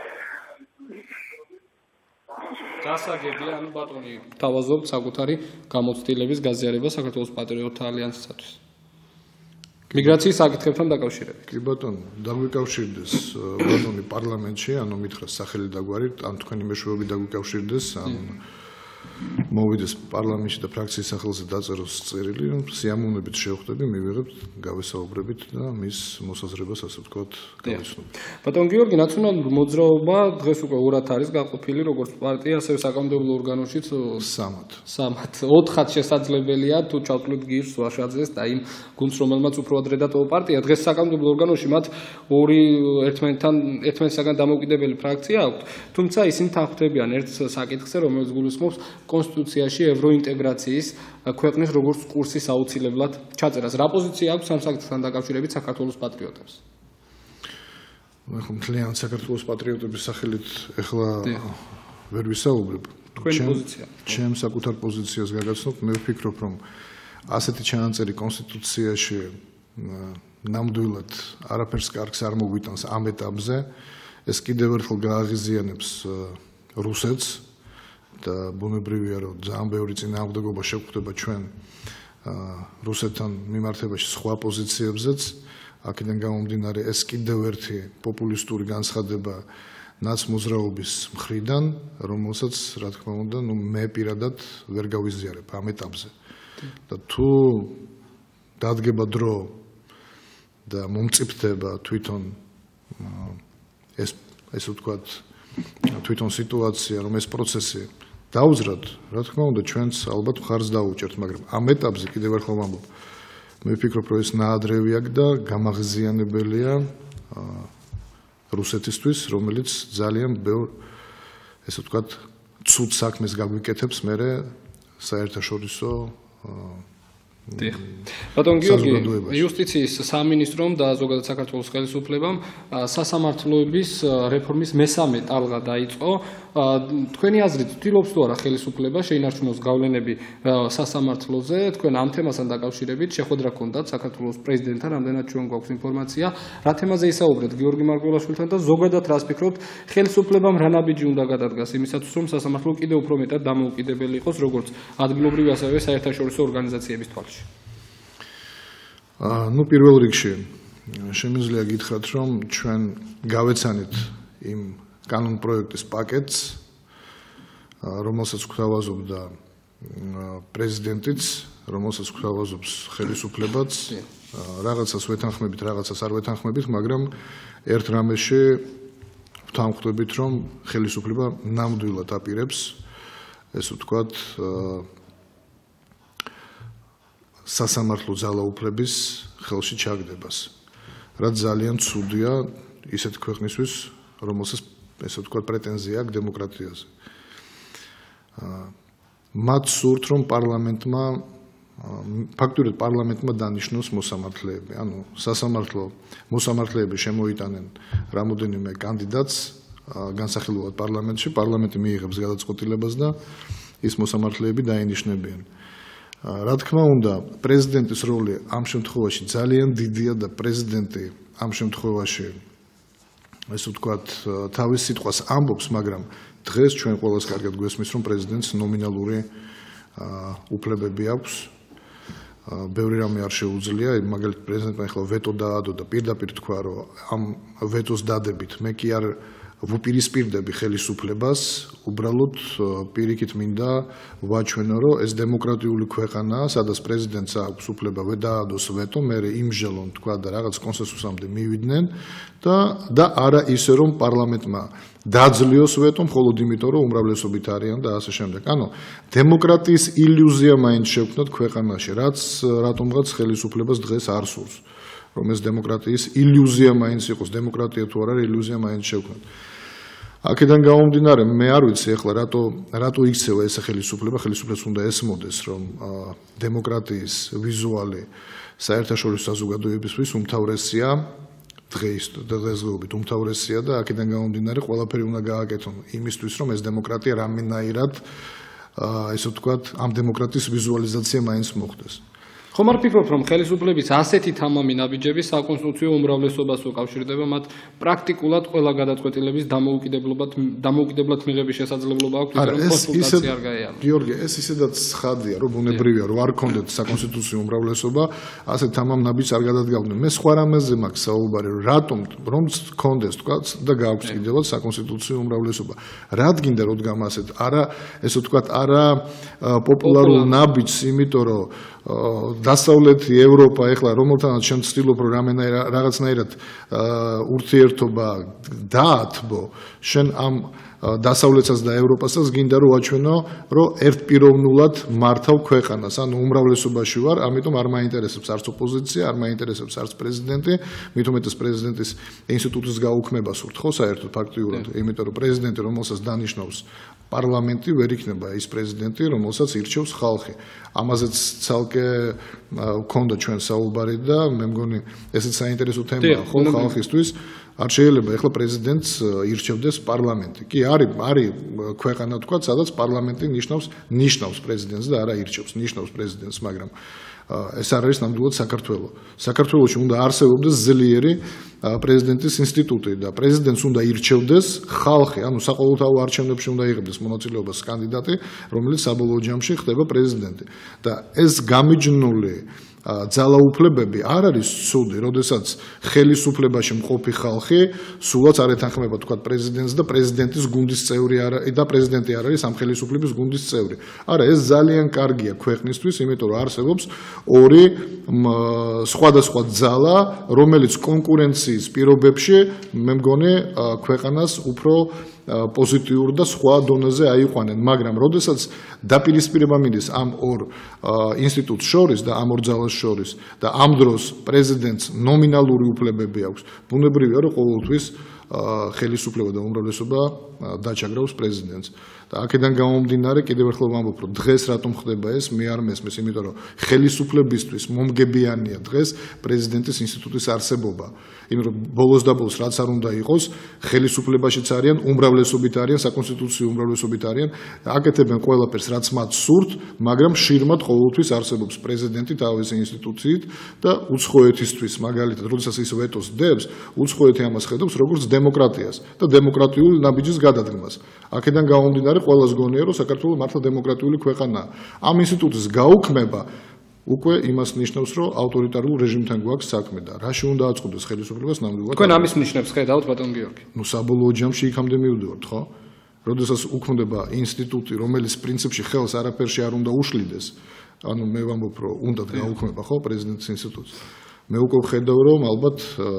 გასაგებია, ანუ ბატონი თავაზობთ საკუთარი გამოცდილების გაზიარება საქართველოს პატრიოტთა ალიანსისათვის. მიგრაციის საკითხებთან დაკავშირებით. კი ბატონო, დაგვიკავშირდეს ბატონი პარლამენტში, ანუ მითხრას სახელი დაგვარით, ან თქვენი მეშვეობით დაგვიკავშირდეს, ან მოვიდეს პარლამენტში და ფრაქციის სახელზე დაწეროს წერილი, რომ სიამოვნებით შევხვდები, მივიღებთ, გავესაუბრებით და მის მოსაზრებას, ასე ვთქვათ, გავიცნობთ. ბატონ გიორგი, ნაციონალური მოძრაობა დღეს უკვე ორად არის გაყოფილი, როგორც პარტია, ასევე საკანონმდებლო ორგანოშიც სამად. სამად. ოთხად შესაძლებელია თუ ჩავთვლით გირს ვაშაძეს და იმ გუნდს, რომელმაც უფრო ადრე დატოვა პარტია. დღეს საკანონმდებლო ორგანოში მათ ორი ერთმანეთთან ერთმანეთისაგან დამოუკიდებელი ფრაქცია აქვთ, თუმცა ისინი თანხმდებიან ერთ საკითხზე, რომელიც გულისხმობს კონსტიტუციაში ევროინტეგრაციის ქვეყნის როგორც კურსის აუცილებლად ჩაწერას. რა პოზიცია აქვს ამ საკითხთან დაკავშირებით საქართველოს პატრიოტებს? მე ხომ მთლიანად საქართველოს პატრიოტების სახელით ეხლა ვერ ვისაუბრებ. თქვენი პოზიცია. ჩემ საკუთარ პოზიციას გაგაცნობ, მე ვფიქრობ, რომ ასეთი ჩანაწერი კონსტიტუციაში ნამდვილად არაფერს კარგს არ მოგვიტანს ამ ეტაპზე. ეს კიდევ ერთხელ გააღიზიანებს რუსეთს და ბუნებრივია რომ ძალიან ბევრი წინააღმდეგობა შეგვხვდება ჩვენ რუსეთთან მიმართებაში სხვა პოზიციებზეც. აქედან გამომდინარე ეს კიდევ ერთი პოპულისტური განცხადება ნაცმოძრაობის მხრიდან, რომელსაც რა თქმა უნდა, ნუ მე პირადად ვერ გავიზიარებ ამ ეტაპზე. და თუ დადგება დრო და მომწიფდება თვითონ ეს ესე ვთქვათ თვითონ სიტუაცია, რომ ეს პროცესი დაუძრათ, რა თქმა უნდა, ჩვენც ალბათ მხარს დაუჭერთ, მაგრამ ამ ეტაპზე კიდევ ერთხელ ვამბობ, მე ვფიქრობ, რომ ეს ნაადრევია და გამაღზიანებელია რუსეთისთვის, რომელიც ძალიან ბევრ ესე ვთქვათ ცუდ საქმეს გაგვიკეთებს მერე საერთაშორისო ბატონ გიორგი, იუსტიციის სამინისტრომ და ზოგადად საქართველოს ხელისუფლებამ სასამართლოების რეფორმის მესამე ტალღა დაიწყო. თქვენი აზრით, ვთილობს თუ არა ხელისუფლება შეინარჩუნოს გავლენები სასამართლოზე? თქვენ ამ თემასთან დაკავშირებით შეხვედრა გქონდათ საქართველოს პრეზიდენტთან, რამდენად ჩვენ გვაქვს ინფორმაცია, რა თემაზე ისაუბრეთ გიორგი მარგველაშვილთან და ზოგადად რას ფიქრობთ, ხელისუფლებამ რა ნაბიჯი უნდა გადადგას იმისათვის, რომ სასამართლო კიდევ უფრო მეტად დამოუკიდებელი იყოს, როგორც ადგილობრივი, ასევე საერთაშორისო ორგანიზაციების თვალში? ну პირველ რიგში შემიძლია გითხრათ რომ ჩვენ გავეცანით იმ კანონ პროექტის პაკეტს რომელსაც გვთავაზობდა პრეზიდენტიც რომელსაც გვთავაზობს ხელისუფლებაც რაღაცას ვეთანხმებით რაღაცას არ ვეთანხმებით მაგრამ ერთ რამეში ვთანხმდებით რომ ხელისუფლება ნამდვილად აპირებს ესე ვთქვათ სასამართლო ძალაუფლების ხელში ჩაგდებას. რაც ძალიან ცუდია ისეთ ქვეყნისთვის, რომელსაც ესე ვთქვათ პრეტენზია აქვს დემოკრატიაზე. მათ სურთ რომ პარლამენტმა ფაქტურად პარლამენტმა დანიშნოს მოსამართლეები, ანუ სასამართლო მოსამართლეები შემოიტანენ რამოდენიმე კანდიდატს განსახილველად პარლამენტში, პარლამენტი მიიღებს გადაწყვეტილებას და ის მოსამართლეები დაინიშნებიან. რა თქმა უნდა, პრეზიდენტის როლი ამ შემთხვევაში ძალიან დიდია და პრეზიდენტი ამ შემთხვევაში ესე ვთქვათ, თავის სიტყვას ამბობს, მაგრამ დღეს ჩვენ ყველას კარგად გვესმის, რომ პრეზიდენტს ნომინალური უფლებები აქვს. ბევრი რამე არ შეუძლია, მაგალითად პრეზიდენტმა ახლა ვეტო დაადო და პირდაპირ თქვა, რომ ამ ვეტოს დადებით მე კი არ ვუპირისპირდები ხელისუფლებას, უბრალოდ პირიქით მინდა ვაჩვენო, რომ ეს დემოკრატიული ქვეყანაა, სადაც პრეზიდენტს აქვს უფლება დაადოს ვეტო, მერე იმჟელონ თქვა და რაღაც კონსენსუსამდე მივიდნენ და და არა ისე რომ პარლამენტმა დაძლიოს ვეტო, მხოლოდ იმიტომ რომ უმრავლესობით არიან და ასე შემდეგ. ანუ დემოკრატიის ილუზია მაინც შევქმნათ ქვეყანაში, რაც რატომღაც ხელისუფლებას დღეს არ სურს. რომ ეს დემოკრატიის ილუზია მაინც იყოს, დემოკრატია თუ არ არის, ილუზია მაინც შევქმნათ. აქედან გამომდინარე, მე არ ვიცი ახლა რატო რატო იქცევა ეს ხელისუფლება, ხელისუფლებას უნდა ესმოდეს, რომ დემოკრატიის ვიზუალი საერთაშორისო საზოგადოებისთვის უმთავრესია დღეს დღესდღეობით უმთავრესია და აქედან გამომდინარე ყველაფერი უნდა გააკეთონ იმისთვის, რომ ეს დემოკრატია რამენაირად ესე ვთქვათ, ამ დემოკრატიის ვიზუალიზაცია მაინც მოხდეს. ხომ არ ფიქრობთ, რომ ხელისუფლების ასეთი თამამი ნაბიჯები საკონსტიტუციო უმრავლესობას უკავშირდება, მათ პრაქტიკულად ყველა გადაწყვეტილების დამოუკიდებლად დამოუკიდებლად მიღების შესაძლებლობა აქვს, რომ კონსულტაცია არ გაეარო. გიორგი, ეს ისედაც ცხადია, რომ ბუნებრივია, რომ არ კონდეთ საკონსტიტუციო უმრავლესობა, ასეთ თამამ ნაბიჯს არ გადადგავდნენ. მე სხვა რამეზე მაქვს საუბარი, რომ რატომ რომ კონდეს თქვა და გააქვს კიდევაც საკონსტიტუციო უმრავლესობა. რადგინდა როდგამ ასეთ არა, ესე ვთქვათ, არა პოპულარულ ნაბიჯს, იმიტომ რომ დასავლეთი ევროპა ეხლა რომელთანაც შენ ცდილობ რომ რამენაირად რაღაცნაირად ურთიერთობა დაათბო შენ ამ დასავლეთსაც და ევროპასაც გინდა რომ ვაჩვენო რომ ერთპიროვნულად მართავ ქვეყანას ანუ უმრავლესობაში ვარ ამიტომ არ მაინტერესებს არც ოპოზიცია არ მაინტერესებს არც პრეზიდენტი მით უმეტეს პრეზიდენტის ინსტიტუტის გაუქმებას ვურთ ხო საერთოდ ფაქტიურად იმიტომ რომ პრეზიდენტი რომელსაც დანიშნავს პარლამენტი ვერ იქნება ის პრეზიდენტი რომელსაც ირჩევს ხალხი ამაზეც ცალკე ვქონდა ჩვენ საუბარი და მე მგონი ესეც საინტერესო თემაა ხო ხალხისთვის არ შეიძლება ეხლა პრეზიდენტს ირჩევდეს პარლამენტი. კი არის არის ქვეყანა თქვა, სადაც პარლამენტი ნიშნავს ნიშნავს პრეზიდენტს და არა ირჩევს, ნიშნავს პრეზიდენტს, მაგრამ ეს არ არის ნამდვილად საქართველო. საქართველოში უნდა არსებობდეს ძლიერი პრეზიდენტის ინსტიტუტი და პრეზიდენტს უნდა ირჩევდეს ხალხი, ანუ საყოველთაო არჩევნებში უნდა იღებდეს მონაწილეობას კანდიდატი, რომელიც საბოლოო ჯამში ხდება პრეზიდენტი. და ეს გამიჯნული ძალაუფლებები არ არის ცუდი, როდესაც ხელისუფლებაში მყოფი ხალხი სულაც არ ეთანხმება თქვა პრეზიდენტს და პრეზიდენტის გუნდის წევრი არ არის და პრეზიდენტი არ არის ამ ხელისუფლების გუნდის წევრი. არა, ეს ძალიან კარგია ქვეყნისთვის, იმიტომ რომ არსებობს ორი სხვადასხვა ძალა, რომელიც კონკურენციის პირობებში მე მგონი ქვეყანას უფრო პოზიტიურ და სხვა დონეზე აიყვანენ, მაგრამ როდესაც დაპირისპირება მიდის ამ ორ ინსტიტუტს შორის და ამ ორ ძალას შორის და ამ დროს პრეზიდენტს ნომინალური უფლებები აქვს, ბუნებრივია, რომ ყოველთვის ხელისუფლება და უმრავლესობა დაჩაგრავს პრეზიდენტს. და აქედან გამომდინარე, კიდევ ერთხელ ვამბობ, რომ დღეს რატომ ხდება ეს, მე არ მესმის, იმიტომ რომ ხელისუფლებისთვის მომგებიანია დღეს პრეზიდენტის ინსტიტუტის არსებობა. იმიტომ რომ ბოლოს და ბოლოს რაც არ უნდა იყოს, ხელისუფლებაშიც არიან, უმრავლესობით არიან, საკონსტიტუციო უმრავლესობით არიან, აკეთებენ ყველაფერს, რაც მათ სურთ, მაგრამ შირმად ყოველთვის არსებობს პრეზიდენტი თავისი ინსტიტუციით და უცხოეთისთვის, მაგალითად, როდესაც ის ვეტოს დებს, უცხოეთი ამას ხედავს როგორც დემოკრატიას და დემოკრატიული ნაბიჯის გადადგმას. აქედან გამომდინარე ყველას გონია, რომ საქართველო მართლა დემოკრატიული ქვეყანაა. ამ ინსტიტუტის გაუქმება უკვე იმას ნიშნავს, რომ ავტორიტარულ რეჟიმთან გვაქვს საქმე და რაში უნდა აწყდეს ხელისუფლებას ნამდვილად. თქვენ ამის ნიშნებს ხედავთ, ბატონ გიორგი? ნუ საბოლოო ჯამში იქამდე მივდივართ, ხო? როდესაც უქმდება ინსტიტუტი, რომელიც პრინციპში ხელს არაფერში არ უნდა უშლიდეს, ანუ მე ვამბობ, რომ უნდა გაუქმება, ხო, პრეზიდენტის ინსტიტუტს. მე უკვე ვხედავ, რომ ალბათ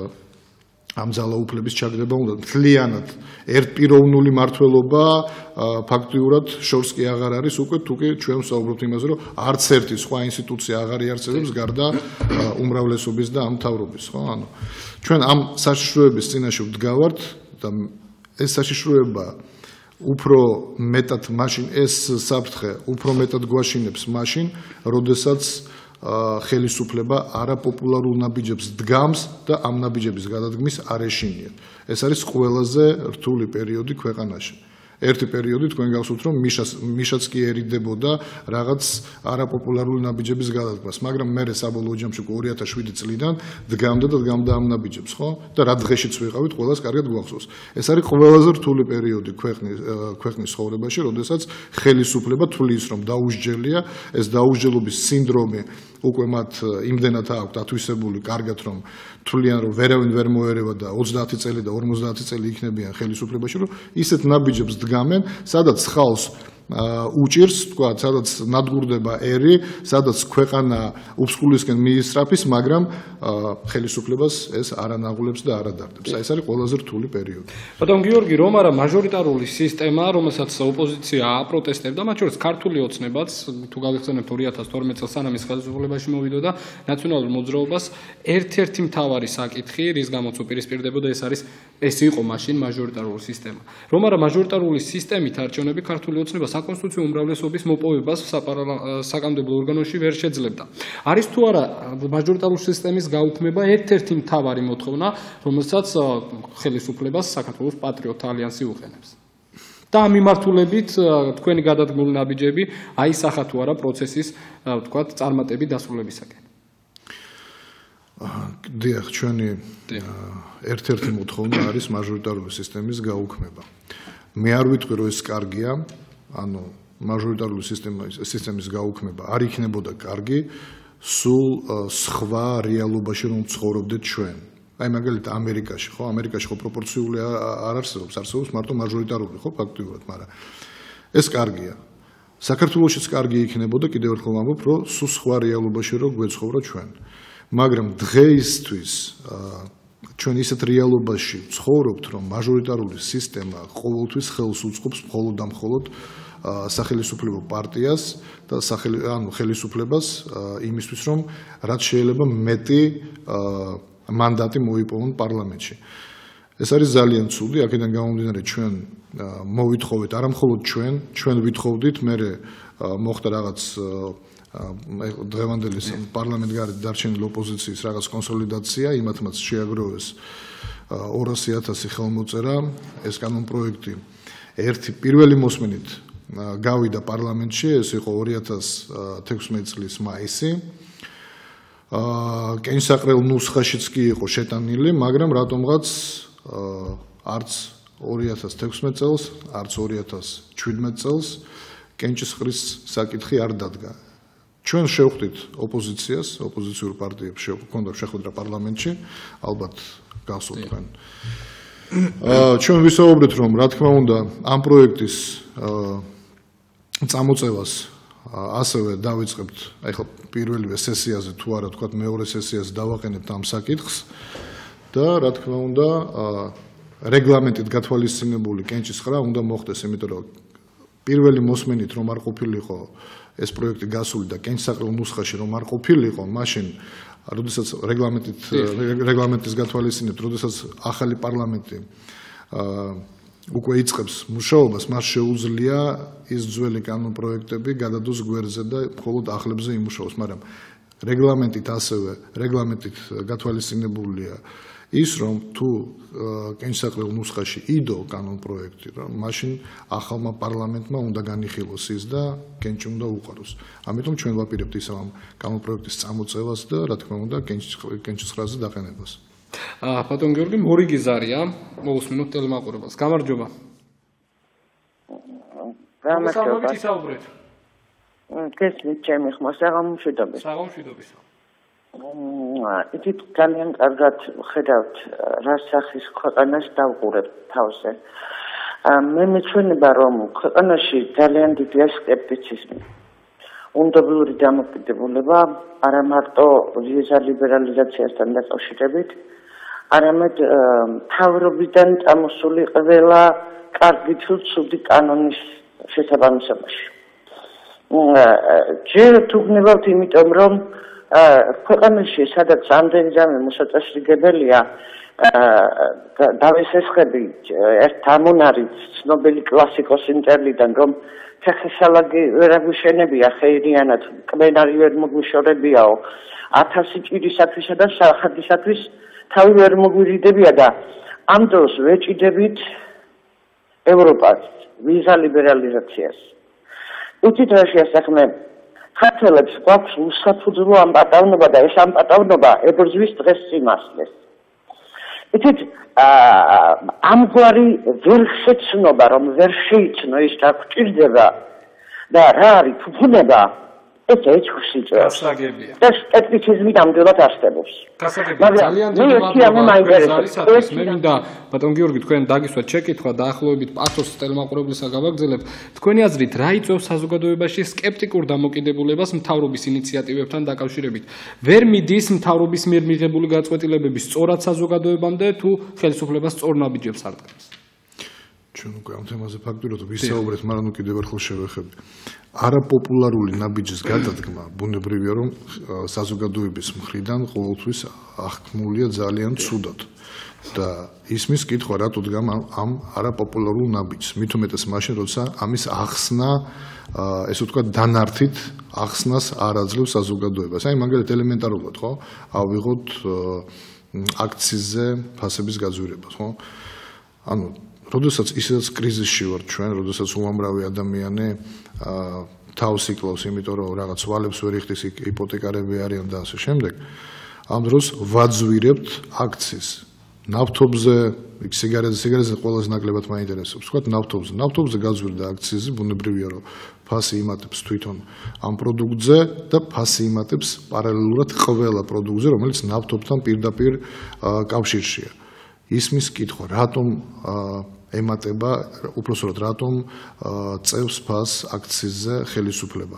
ამ ძალაუფლების ჩაგდება უნდა მთლიანად ერთპიროვნული მართლობა ფაქტიურად შორს კი აღარ არის უკვე თუკი ჩვენ ვსაუბრობთ იმაზე რომ არც ერთი სხვა ინსტიტუცია აღარ იარსებებს გარდა უმრავლესობის და ამ მთავრობის ხო ანუ ჩვენ ამ საშიშროების წინაშე ვდგავართ და ეს საშიშროება უფრო მეტად მაშინ ეს საფრთხე უფრო მეტად გვაშინებს მაშინ როდესაც ხელისუფლება არაპოპულარულ ნაბიჯებს დგამს და ამ ნაბიჯების გადადგმის არ ეშინიათ. ეს არის ყველაზე რთული პერიოდი ქვეყანაში. ერთი პერიოდი თქვენ გახსოვთ რომ მიშას მიშაც კი ერიდებოდა რაღაც არაპოპულარული ნაბიჯების გადადგმას, მაგრამ მე საბოლოო ჯამში ორი ათას შვიდი წლიდან დგამდა და დგამდა ამ ნაბიჯებს, ხო? და რა დღეშიც ვიყავით, ყველას კარგად გვახსოვს. ეს არის ყველაზე რთული პერიოდი ქვეყნის ქვეყნის ცხოვრებაში, როდესაც ხელისუფლება თulis რომ დაუსჯელია, ეს დაუსჯელობის სინდრომი უკვე მათ იმდენად აქვთ ათვისებული კარგად რომ თვლიან რომ ვერავინ ვერ მოერევა და ოცდაათი წელი და ორმოცდაათი წელი იქნებიან ხელისუფლებაში, რომ ისეთ ნაბიჯებს დგამენ, სადაც ხალხს უჭირს, თქვა, სადაც ნადგურდება ერი, სადაც ქვეყანა უფსხულისკენ მიისწრაფის, მაგრამ ხელისუფლებას ეს არ ანაღულებს და არ ადარდებს. ეს არის ყველაზე რთული პერიოდი. ბატონ გიორგი, რომ არა მაჟორიტარული სისტემა, რომელსაც ოპოზიცია აპროტესტებდა, მათ შორის ქართული ოცნებაც, თუ გავიხსენებთ ორი ათას თორმეტ წელს სანამ ის ხელისუფლებაში მოვიდოდა, ნაციონალურ მოძრაობას ერთ-ერთი მთავარი საკითხი, რის გამოც უპირისპირდებოდა, ეს არის ეს იყო მაშინ მაჟორიტარული სისტემა. რომ არა მაჟორიტარული სისტემით არჩევნები ქართული ოცნება საკონსტიტუციო უმრავლესობის მოპოვებას საკანონმდებლო ორგანოში ვერ შეძლებდა. არის თუ არა მაჟორიტარული სისტემის გაუქმება ერთ-ერთი მთავარი მოთხოვნა, რომელსაც ხელისუფლებას საქართველოს პატრიოტთა ალიანსი უყენებს. და ამ მიმართულებით თქვენი გადადგმული ნაბიჯები აისახა თუ არა პროცესის, ვთქვათ, წარმატებით დასრულებისაკენ. დიახ, ჩვენი ერთ-ერთი მოთხოვნა არის მაჟორიტარული სისტემის გაუქმება. მე არ ვიტყვი რომ ეს კარგია, ანუ მაჟორიტარული სისტემის გაუქმება არ იქნებოდა კარგი, სულ სხვა რეალობაში რომ ცხოვრობდეთ ჩვენ. აი მაგალითად ამერიკაში, ხო, ამერიკაში ხო პროპორციული არ არსებობს, არსებობს მარტო მაჟორიტარული, ხო, ფაქტიურად, მაგრამ ეს კარგია. საქართველოშიც კარგი იქნებოდა, კიდევ ერთხელ ვამბობ, რომ სულ სხვა რეალობაში რომ გვეცხოვრა ჩვენ. მაგრამ დღეისთვის ჩვენ ისეთ რეალობაში ცხოვრობთ, რომ მაჟორიტარული სისტემა ყოველთვის ხელს უწყობს მხოლოდ და მხოლოდ სახელმწიფო პარტიას და ანუ ხელისუფლებას იმისთვის, რომ რაც შეიძლება მეტი მანდატი მოიპოვონ პარლამენტში. ეს არის ძალიან ცუდი, აქედან გამომდინარე ჩვენ მოვითხოვეთ, არა მხოლოდ ჩვენ, ჩვენ ვითხოვდით, მე მოხდა რაღაც დღევანდელი პარლამენტგარეთ დარჩენილი ოპოზიციის რაღაც კონსოლიდაცია, იმათმაც შეაგროვეს ორასი ათასი ხელმოწერა, ეს კანონპროექტი ერთი პირველი მოსმენით გავიდა პარლამენტში, ეს იყო ორი ათას თექვსმეტი წლის მაისი. კენჭისაყრელ ნუსხაშიც კი იყო შეტანილი, მაგრამ რატომღაც არც ორი ათას თექვსმეტ წელს, არც ორი ათას შვიდმეტ წელს კენჭისყრის საკითხი არ დადგა. ჩვენ შევხვდით ოპოზიციას, ოპოზიციურ პარტიებს შეგვქონდა შეხვედრა პარლამენტში, ალბათ გახსოვთ თქვენ. ჩვენ ვისაუბრეთ, რომ რა თქმა უნდა, ამ პროექტის წამოწევას ასევე დავიწყებთ, აი ხო პირველივე სესიაზე თუ არა, თქვათ მეორე სესიაზე დავაყენებთ ამ საკითხს და რა თქმა უნდა, რეგლამენტით გათვალისწინებული კენჭისყრა უნდა მოხდეს, იმიტომ რომ პირველი მოსმენით რომ არ ყოფილიყო ეს პროექტი გასული და კენჭისაყრელ ნუსხაში რომ არ ყოფილიყო, მაშინ როდესაც რეგლამენტით რეგლამენტის გათვალისწინებთ, როდესაც ახალი პარლამენტი უკვე იწყებს მუშაობას, მას შეუძლია ის ძველი კანონპროექტები გადადოს გვერდზე და მხოლოდ ახლებზე იმუშაოს, მაგრამ რეგლამენტით ასევე რეგლამენტით გათვალისწინებულია ის რომ თუ კენჭისაყრელ ნუსხაში იდო კანონპროექტი, რომ მაშინ ახალმა პარლამენტმა უნდა განიხილოს ის და კენჭი უნდა უყაროს. ამიტომ ჩვენ ვაპირებთ ისევ ამ კანონპროექტის წამოწევას და რა თქმა უნდა კენჭისყრაზე დაყენებას. ბატონ გიორგი მორიგი ზარია, მოусმინოთ ტელემაყურებელს. გამარჯობა. გამარჯობა. ისაუბრეთ. გესმით ჩემი ხმა, საღამომშვიდობის. საღამომშვიდობისა. იცით ძალიან კარგად ხედავთ რა სახის ქვეყანას დავყურებთ თავზე. მე მეჩვენება რომ ქვეყანაში ძალიან დიდია სკეპტიციზმი. უნდობლური დამოკიდებულება არა მარტო ვიზა ლიბერალიზაციასთან დაკავშირებით, არამედ მთავრობიდან წამოსული ყველა კარგი თუ ცუდი კანონის შესაბამისობაში. ჯერ თუ გნებავთ იმიტომ რომ ქვეყანაში სადაც ამდენჯამე მოსაწესრიგებელია დავესესხები ერთ ამონარი ცნობილი კლასიკოს ინტერლიდან რომ ფეხსალაგი ვერ აგვიშენებია ხეირიანად კმენარი ვერ მოგვიშორებიაო ათასი ჭირისათვისა და სახადისათვის თავი ვერ მოგვირიდებია და ამ დროს ვეჭიდებით ევროპას ვიზა ლიბერალიზაციას. უცით რა შეასახმე ქართველებს გვაქვს უსაფუძვლო ამბატავნობა და ეს ამბატავნობა ებრძვის დღეს სიმართლეს. იცით ამგვარი ვერ შეცნობა რომ ვერ შეიცნო ის რა გვჭირდება და რა არის ფუფუნება ეს ეჭვს იწვევს. და სკეპტიციზმი ნამდვილად არსებობს. ძალიან დიდი მადლობა. მე მინდა ბატონ გიორგი თქვენ დაგისვათ შეკითხვა დაახლოებით პათოს სტელმაყურებლისა გავაგზავნებ. თქვენი აზრით რა იწვევს საზოგადოებაში სკეპტიკურ დამოკიდებულებას მთავრობის ინიციატივებთან დაკავშირებით? ვერ მიდის მთავრობის მიერ მიღებული გაწყვეტილებები სწორად საზოგადოებამდე თუ ხელისუფლებას სწორ ნაბიჯებს არტყამს? ჩვენ უკვე ამ თემაზე ფაქტურად ვისაუბრეთ, მაგრამ კიდევ ერთხელ შევეხები. არაპოპულარული ნაბიჯის გადადგმა ბუნებრივია, რომ საზოგადოების მხრიდან ყოველთვის აღქმულია ძალიან ცუდად. და ისმის კითხვა რატო დგამ ამ არაპოპულარულ ნაბიჯს, მით უმეტეს მაშინ, როცა ამის ახსნა, ესე ვთქვათ, დანართით ახსნას არ აძლევს საზოგადოებას. აი მაგალითად ელემენტარულად, ხო? ავიღოთ აქციზზე ფასების გაძვირებას, ხო? ანუ როდესაც ისედაც კრიზისში ვართ ჩვენ, როდესაც უამრავი ადამიანი თავს იკლავს, იმიტომ რომ რაღაც ვალებს ვერ იხდის, იპოთეკარები არიან და ასე შემდეგ. ამ დროს ვაძვირებთ აქციის. ნავთობზე, იქ სიგარეტზე, სიგარეტზე ყველაზე ნაკლებად მაინტერესებს. ვთქვათ, ნავთობზე. ნავთობზე გაძვირდა აქციზი, ბუნებრივია, რომ ფასი იმატებს თვითონ ამ პროდუქტზე და ფასი იმატებს პარალელურად ყველა პროდუქტზე, რომელიც ნავთობთან პირდაპირ კავშირშია. ისმის კითხვა, რატომ ემატება, უпроსორად რატომ წევს ფასს აქციზზე ხელისუფლება.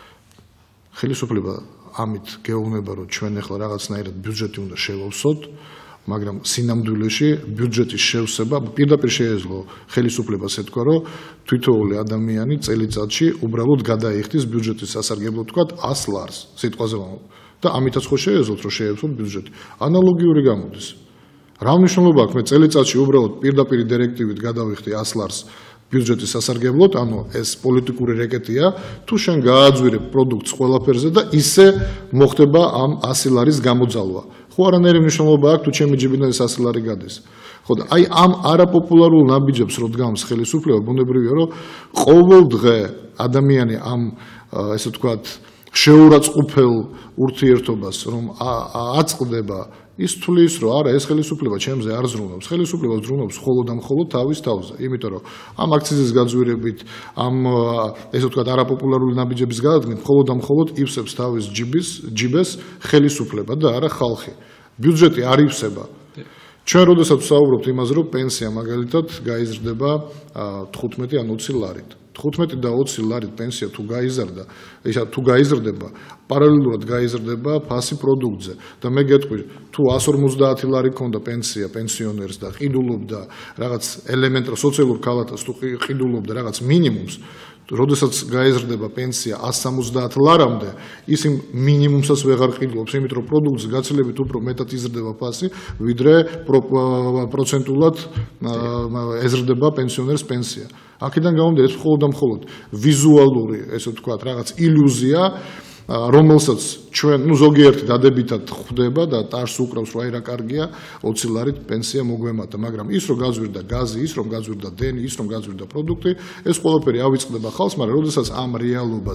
ხელისუფლება ამით გეუბნება, რომ ჩვენ ახლა რაღაცნაირად ბიუჯეტი უნდა შევავსოთ, მაგრამ სინამდვილეში ბიუჯეტის შევსება პირდაპირ შეეძლო ხელისუფლებას ეთქვა, რომ თითოეული ადამიანი წელიწადში უბრალოდ გადაიხდის ბიუჯეტის სასარგებლოდ, თქვათ, ას ლარს, სიტყვაზე ვამბობ. და ამითაც ხო შეეძლოთ, რომ შეეძლოთ ბიუჯეტი. ანალოგიური გამოდის. რა მნიშვნელობა აქვს მე წელიწადში უბრალოდ პირდაპირ დირექტივით გადავიხდი ას ლარს ბიუჯეტის სასარგებლოდ, ანუ ეს პოლიტიკური რეკეტია, თუ შენ გააძვირებ პროდუქტს ყველაფერზე და ისე მოხდება ამ ასი ლარის გამოძალვა. ხო არანაირი მნიშვნელობა აქვს, თუ ჩემი ჯიბიდან ეს ასი ლარი გადის. ხო და აი ამ არაპოპულარულ ნაბიჯებს რო დგამს ხელისუფლება, ბუნებრივია, რომ ყოველ დღე ადამიანი ამ ესე ვთქვათ შეურაცხყოფელ ურთიერთობას რომ აწყდება ის თulis რომ არა ეს ხელისუფლება ჩემზე არ ზრუნავს ხელისუფლება ზრუნავს მხოლოდ და მხოლოდ თავის თავზე იმიტომ რომ ამ აქციზის გაძვირებით ამ ესე ვთქვათ არაპოპულარული ნაბიჯების გადადგმით მხოლოდ და მხოლოდ ივსებს თავის ჯიბის ჯიბეს ხელისუფლება და არა ხალხი ბიუჯეტი არ ივსება ჩვენ როდესაც ვსაუბრობთ იმაზე რომ პენსია მაგალითად გაიზრდება თხუთმეტი ან ოცი ლარით თხუთმეტი და ოცი ლარით პენსია თუ გაიზარდა ისა თუ გაიზრდება პარალელურად გაიზრდება ფასი პროდუქტზე და მე გეტყვი თუ ას ორმოცდაათი ლარი ქონდა პენსია პენსიონერს და ყიდულობდა რაღაც ელემენტარ სოციალურ კალათას თუ ყიდულობდა რაღაც მინიმუმს როდესაც გაიზრდება პენსია ას სამოცდაათ ლარამდე ის იმ მინიმუმსაც ვეღარ ყიდულობს იმიტომ რომ პროდუქტზე გაცილებით უფრო მეტად იზრდება ფასი ვიდრე პროცენტულად ეზრდება პენსიონერს პენსია აქედან გამომდინარე ეს მხოლოდ და მხოლოდ ვიზუალური ესე ვთქვათ რაღაც ილუზია რომელსაც ჩვენ ნუ ზოგიერთი დადებითად ხვდება და ტარს უკრავს რომ აი რა კარგია ოცი ლარით პენსია მოგვემატა მაგრამ ის რომ გაძვირდა გაზი ის რომ გაძვირდა დენი ის რომ გაძვირდა პროდუქტი ეს ყველაფერი ავიწყდება ხალხს მაგრამ როდესაც ამ რეალობას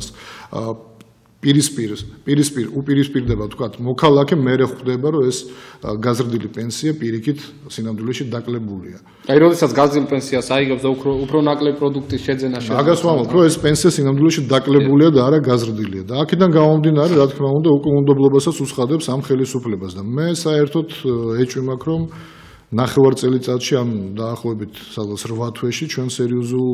პირისპირ პირისპირ უპირისპირდება თქვა მოქალაქე მე ხვდება რომ ეს გაზრდილი პენსია პირიქით სინამდვილეში დაკლებულია. აი როდესაც გაზრდილ პენსიას აიღებს და უფრო უფრო ნაკლები პროდუქტის შეძენა შეიძლება. მაგას ვამბობ რომ ეს პენსია სინამდვილეში დაკლებულია და არა გაზრდილია და აქედან გამომდინარე რა თქმა უნდა უკმაყოფილებასაც უცხადებს ამ ხელისუფლებას და მე საერთოდ ეჭვი მაქვს რომ ნახევარ წელიწადში ამ დაახლოებით სადღაც რვა თვეში ჩვენ სერიოზულ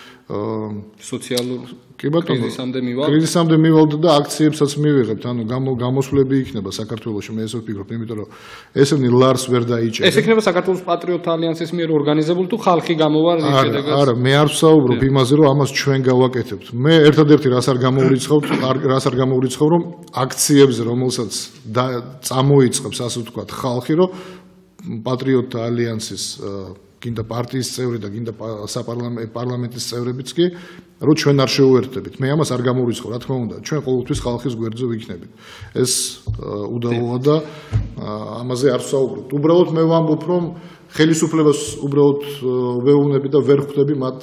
სოციალურ კი ბატონო კრიზისამდე მივალთ კრიზისამდე მივალთ და აქციებსაც მივიღებთ ანუ გამოსვლები იქნება საქართველოში მე ესე ვფიქრობ იმიტომ რომ ესენი ლარს ვერ დაიჭერენ ეს იქნება საქართველოს პატრიოტთა ალიანსის მიერ ორგანიზებული თუ ხალხი გამოვა რის შედეგად არა მე არ ვსაუბრობ იმაზე რომ ამას ჩვენ გავაკეთებთ მე ერთადერთი რას არ გამოვრიცხავთ რას არ გამოვრიცხავ რომ აქციებზე რომელსაც წამოიწყებს ასე ვთქვათ ხალხი რომ პატრიოტთა ალიანსის გინდა პარტიის წევრი და გინდა პარლამენტის წევრებიც კი რომ ჩვენ არ შეუერთდებით მე ამას არ გამოვრიცხავ რა თქმა უნდა ჩვენ ყოველთვის ხალხის გვერდზე ვიქნებით ეს უდავოა და ამაზე არ ვსაუბრობთ უბრალოდ მე ვამბობ რომ ხელისუფლებას უბრალოდ ვეუბნები და ვერ ხვდები მათ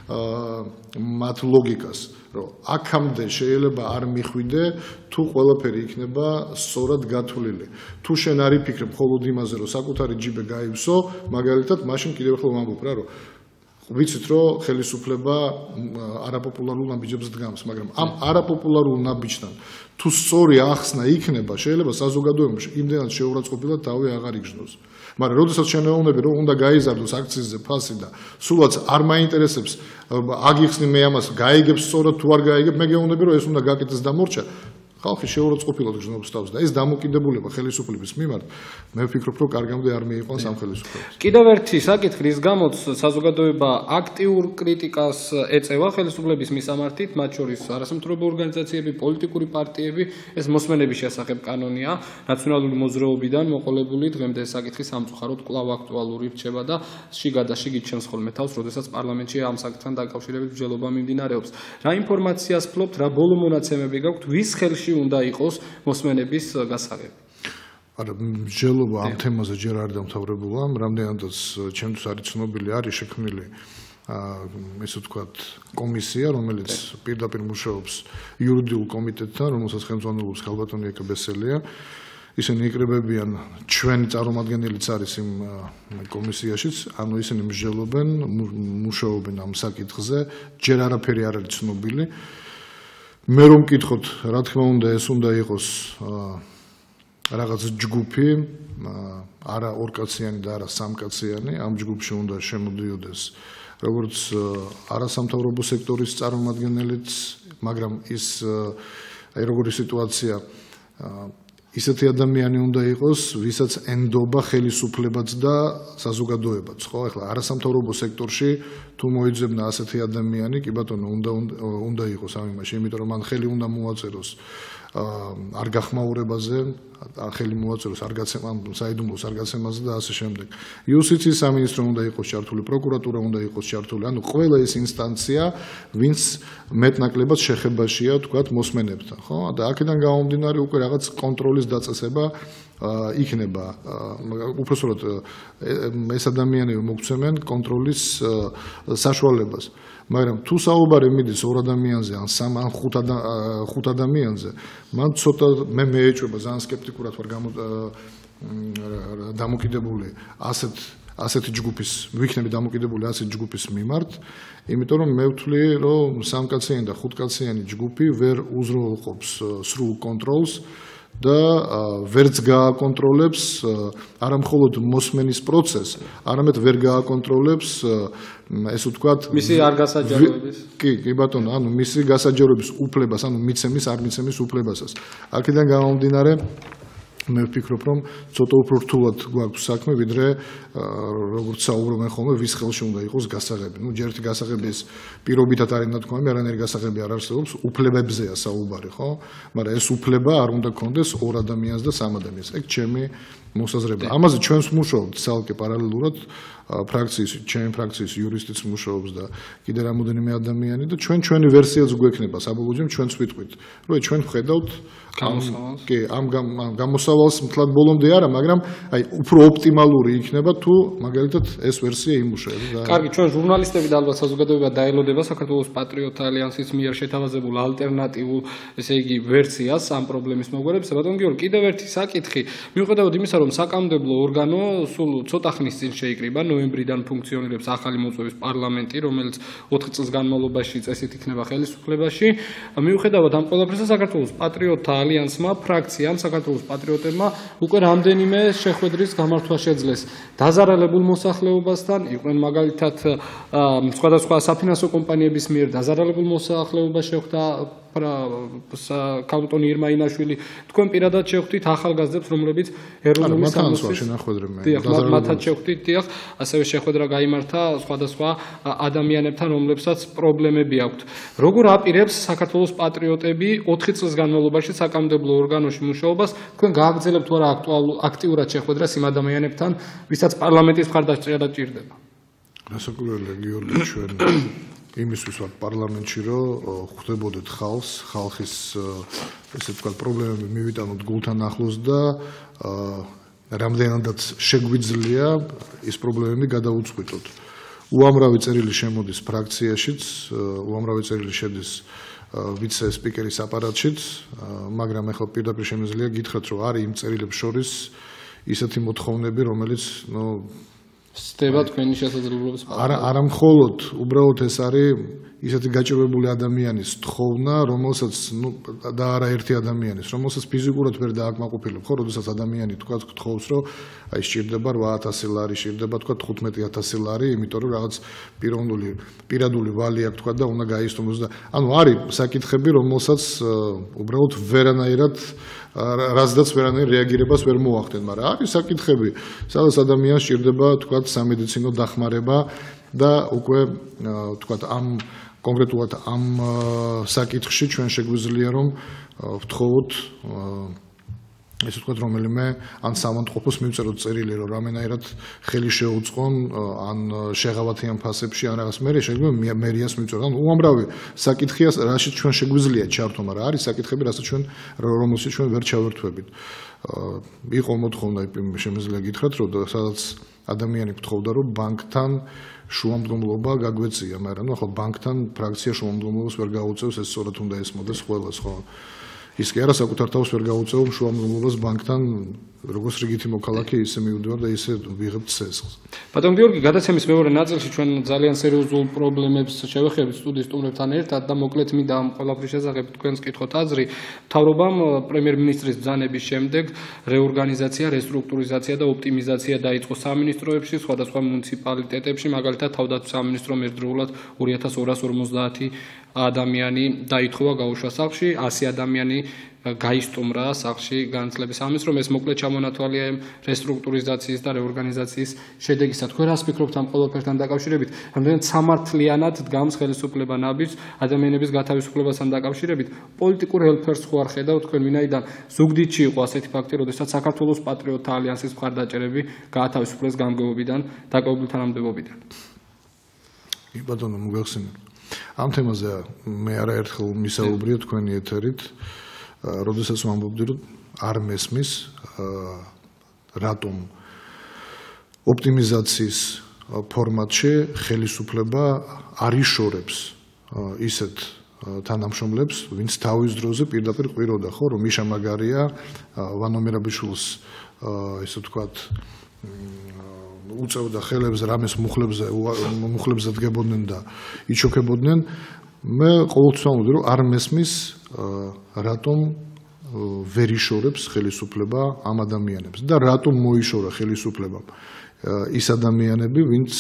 მათ ლოგიკას, რომ აქამდე შეიძლება არ მიხვიდე, თუ ყველაფერი იქნება სწორად გათვლილი. თუ შენ არ იფიქრებ მხოლოდ იმაზე, რომ საკუთარი ჯიბე გაივსო, მაგალითად, მაშინ კიდევ ახლა ვამბობ რა, რომ ვიცით, რომ ხელისუფლება არაპოპულარულ ნაბიჯებს დგამს, მაგრამ ამ არაპოპულარულ ნაბიჯთან თუ სწორი ახსნა იქნება, შეიძლება საზოგადოებაში იმდენად შეურაცხყოფილად თავი აღარ იგრძნოს. მაგრამ როდესაც შენეოვნები, რომ უნდა გაიზარდოს აქციებზე ფასი და სულაც არ მაინტერესებს, აგიხსნი მე ამას, გაიგებს სწორად თუ არ გაიგებ, მე გეუბნები, რომ ეს უნდა გაკეთდეს და მორჩა. ხალხი შეურაცხყოფილად გრძნობს თავს და ეს დამოკიდებულება ხელისუფლების მიმართ, მე ვფიქრობ, რომ კარგამდე არ მიიყვანს ამ ხელისუფლებას. კიდევ ერთი საკითხი, რის გამოც საზოგადოება აქტიურ კრიტიკას ეწევა ხელისუფლების მისამართით, მათ შორის არასამთავრობო ორგანიზაციები, პოლიტიკური პარტიები, ეს მოსმენების შესახებ კანონია, ნაციონალური მოძრაობიდან მოყოლებული დღემდე ეს საკითხი სამწუხაროდ კვლავ აქტუალური რჩება და შიგა და შიგით ჩემს ხოლმე თავს, როდესაც პარლამენტში ამ საკითხთან დაკავშირებით მსჯელობა მიმდინარეობს. რა ინფორმაციას ფლობთ, რა ბოლო მონაცემები გაქვთ, ვის ხელში უნდა იყოს მოსმენების გასაღები? არა, მსჯელობა ამ თემაზე ჯერ არ დამთავრებულა, რამდენადაც ჩემთვის არის ცნობილი, არის შექმნილი ესე ვთქვათ, კომისია, რომელიც პირდაპირ მუშაობს იურიდიულ კომიტეტთან, რომელსაც ხელმძღვანელობს ქალბატონი ეკაბესელია. ისინი იკრიბებიან, ჩვენი წარმომადგენელიც არის იმ კომისიაშიც, ანუ ისინი მსჯელობენ, მუშაობენ ამ საკითხზე, ჯერ არაფერი არ არის ცნობილი. მე რომ მკითხოთ, რა თქმა უნდა, ეს უნდა იყოს რაღაც ჯგუფი, არა ორკაციანი და არა სამკაციანი, ამ ჯგუფში უნდა შემოდიოდეს როგორც არასამთავრობო სექტორის წარმომადგენელიც, მაგრამ ის აი როგორი სიტუაცია ისეთი ადამიანი უნდა იყოს, ვისაც ენდობა ხელისუფლებაც და საზოგადოებაც, ხო? ახლა არასამთავრობო სექტორში თუ მოიძებნა ასეთი ადამიანი, კი ბატონო, უნდა უნდა იყოს ამ იმაში, იმიტომ რომ მან ხელი უნდა მოაწეროს არ გახმაურებაზე, ხელი მოაწეროს არ გაცემამ, საიდუმლოს არ გაცემაზე და ასე შემდეგ. იუსტიციის სამინისტრო უნდა იყოს ჩართული, პროკურატურა უნდა იყოს ჩართული, ანუ ყველა ეს ინსტანცია, ვინც მეტნაკლებად შეხებაშია, თქვათ, მოსმენებთან, ხო? და აქედან გამომდინარე უკვე რაღაც კონტროლის დაწესება იქნება, უпроსტოდ ეს ადამიანები მოგცემენ კონტროლის საშუალებას. მაგრამ თუ საუბარი მიდის ორ ადამიანზე ან სამ ან ხუთ ადამიანზე, მან ცოტა მე მეეჭვება ძალიან სკეპტიკურად ვარ დამოკიდებული ასეთ ასეთი ჯგუფის, ვიქნები დამოკიდებული ასეთ ჯგუფის მიმართ, იმიტომ რომ მე ვთვლი, რომ სამკაციანი და ხუთკაციანი ჯგუფი ვერ უზრუნველყოფს სრულ კონტროლს და ვერც გააკონტროლებს არა მხოლოდ მოსმენის პროცესს, არამედ ვერ გააკონტროლებს ესე ვთქვათ მისი არ გასაჯაროების. კი, კი ბატონო, ანუ მისი გასაჯაროების უფლებას, ანუ მიცემის არ მიცემის უფლებასაც. აქედან გამომდინარე მე ვფიქრობ, რომ ცოტა უფრო რთულად გვაქვს საქმე, ვიდრე როგორც საუბრობენ ხოლმე, ვის ხელში უნდა იყოს გასაღები. ნუ ჯერ ერთი გასაღების პირობითად არის ნათქვამი, არანაირი გასაღები არ არსებობს, უფლებებზეა საუბარი, ხო? მაგრამ ეს უფლება არ უნდა გქონდეს ორ ადამიანს და სამ ადამიანს. ეგ ჩემი მოსაზრება. ამაზე ჩვენს მუშაობთ ცალკე პარალელურად ფრაქციის, ჩემი ფრაქციის იურისტიც მუშაობს და კიდე რამოდენიმე ადამიანი და ჩვენ ჩვენი ვერსიაც გვექნება საბოლოო ჯამში ჩვენც ვიტყვით, რომ ჩვენ ვხედავთ გამოსავალს. კი, ამ გამოსავალს მთლად ბოლომდე არა, მაგრამ აი უფრო ოპტიმალური იქნება თუ მაგალითად ეს ვერსია იმუშავებს და კარგი, ჩვენ ჟურნალისტები და ალბათ საზოგადოება დაელოდება საქართველოს პატრიოტთა ალიანსის მიერ შეთავაზებულ ალტერნატიულ, ესე იგი, ვერსიას ამ პრობლემის მოგვარებს. ბატონ გიორგი, კიდევ ერთი საკითხი, მიუხედავად იმისა, რომ საკანონმდებლო ორგანო სულ ცოტა ხნის წინ შეიკრიბა, ნოემბრიდან ფუნქციონირებს ახალი მოწვევის პარლამენტი, რომელიც ოთხ წელს განმავლობაში წესით იქნება ხელისუფლებაში. მიუხედავად ამ ყველაფრისა, საქართველოს პატრიოტთა ალიანსმა, ფრაქციამ, საქართველოს პატრიოტებმა უკვე რამდენიმე შეხვედრის გამართვა შეძლეს დაზარალებულ მოსახლეობასთან, იყვნენ მაგალითად სხვადასხვა საფინანსო კომპანიების მიერ დაზარალებულ მოსახლეობას შეხვდა ქალბატონი ირმა ინაშვილი, თქვენ პირადად შეხვდით ახალგაზრდებს, რომლებიც ეროვნული სამოსის შეხვედრები მათაც შეხვდით, დიახ, ასევე შეხვედრა გაიმართა სხვადასხვა ადამიანებთან, რომლებსაც პრობლემები აქვთ. როგორ აპირებს საქართველოს პატრიოტები ოთხი წლის განმავლობაში საკანონმდებლო ორგანოში მუშაობას, თქვენ გააგრძელებთ თუ არა აქტიურად შეხვედრას იმ ადამიანებთან, ვისაც პარლამენტის მხარდაჭერა ჭირდება? გასაკვირველია, გიორგი, ჩვენ იმისთვის ვართ პარლამენტში, რომ ხვდებოდეთ ხალხს, ხალხის ესე ვთქვათ პრობლემები მივიტანოთ გულთან ახლოს და რამდენადაც შეგვიძლია ის პრობლემები გადაუწყვეტოთ. უამრავი წერილი შემოდის ფრაქციაშიც, უამრავი წერილი შედის ვიცე-სპიკერის აპარატშიც, მაგრამ ახლა პირდაპირ შემიძლია გითხრათ, რომ არის იმ წერილებს შორის ისეთი მოთხოვნები, რომელიც ნუ სდება თქვენი შესაძლებლობის პატარა. არა, არა მხოლოდ, უბრალოდ ეს არის ისეთი გაჭირვებული ადამიანის თხოვნა, რომელსაც ნუ და არა ერთი ადამიანის, რომელსაც ფიზიკურად ვერ დააკმაყოფილებ, ხო, როდესაც ადამიანი თქვა გთხოვს, რომ აი სჭირდება რვა ათასი ლარი, სჭირდება თქვა თხუთმეტი ათასი ლარი, იმიტომ რომ რაღაც პიროვნული პირადული ვალი აქვს თქვა და უნდა გაისტუმროს და ანუ არის საკითხები, რომელსაც უბრალოდ ვერანაირად რაზდაც ვერანაირ რეაგირებას ვერ მოახდენ, მაგრამ არის საკითხები, სადაც ადამიანს სჭირდება თქვა სამედიცინო დახმარება და უკვე თქვა ამ კონკრეტულად ამ საკითხში ჩვენ შეგვიძლია რომ ვთხოვოთ ესე ვთქვათ რომელიმე ან სამონტყოფოს მივწეროთ წერილი რომ რამენაირად ხელი შეუწყონ ან შეღავათიან ფასებში ან რაღაც მე შეიძლება მერიას მივწეროთ ან უამრავი საკითხია რაშიც ჩვენ შეგვიძლია ჩართო მაგრამ არის საკითხები რასაც ჩვენ რომელშიც ჩვენ ვერ ჩავერთვებით იყო მოთხოვნა შემიძლია გითხრათ რომ სადაც ადამიანი გთხოვდა რომ ბანკთან შუამდგომლობა გაგვეწია, მაგრამ ნუ ახლა ბანკთან ფრაქცია შუამდგომლობას ვერ გაუწევს, ეს სწორად უნდა ესმოდეს ყველას, ხო? ის კი არა საკუთარ თავს ვერ გაუწევ შუამდგომლობას ბანკთან, როგორც რიგითი მოქალაქე ისე მივდივარ და ისე ვიღებ ცესხს. ბატონ გიორგი, გადაცემის მეორე ნაწილში ჩვენ ძალიან სერიოზულ პრობლემებს შევეხებით სტუდიის სტუმრებთან ერთად და მოკლედ მინდა ამ ყველაფრის შესახებ თქვენს კითხოთ აზრი. მთავრობამ პრემიერ-მინისტრის ბრძანების შემდეგ რეორგანიზაცია, რესტრუქტურიზაცია და ოპტიმიზაცია დაიწყო სამინისტროებში, სხვადასხვა მუნიციპალიტეტებში, მაგალითად თავდაცვის სამინისტრომ ერთდროულად ორი ათას ორას ორმოცდაათი ადამიანი დაითხოვა გაუშვა სახლში, ასი ადამიანი გაისტუმრა სახლში განათლების სამინისტრომ. ეს მოკლედ ჩამონათვალია რესტრუქტურიზაციის და რეორგანიზაციის შედეგისა. თქვენ რას ფიქრობთ ამ ყველაფერთან დაკავშირებით? რამდენად სამართლიანად დგამს ხელისუფლება ნაბიჯს ადამიანების გათავისუფლებასთან დაკავშირებით? პოლიტიკურ ელფერს ხო არ ხედავთ თქვენ, ვინაიდან ზუგდიდში იყო ასეთი ფაქტი, როდესაც საქართველოს პატრიოტთა ალიანსის მხარდაჭერები გაათავისუფლეს გამგეობიდან, დაკავებულ თანამდებობიდან. ბატონო, მოგახსენებთ. ამ თემაზე მე არაერთხელ მისაუბრია თქვენი ეთერით, როდესაც ვამბობდი, რომ არ მესმის რატომ ოპტიმიზაციის ფორმატში ხელისუფლება არ იშორებს ისეთ თანამშრომლებს, ვინც თავის დროზე პირდაპირ ყვიროდა, ხო, რომ მიშა მაგარია ვანო მერაბიშვილს ესე ვთქვათ უწევდა ხელებს რამეს მუხლებზე მუხლებზე დგებოდნენ და იჩოქებოდნენ მე ყოველთვის ვამბობდი რომ არ მესმის რატომ ვერ იშორებს ხელისუფლება ამ ადამიანებს და რატომ მოიშორა ხელისუფლებამ ის ადამიანები ვინც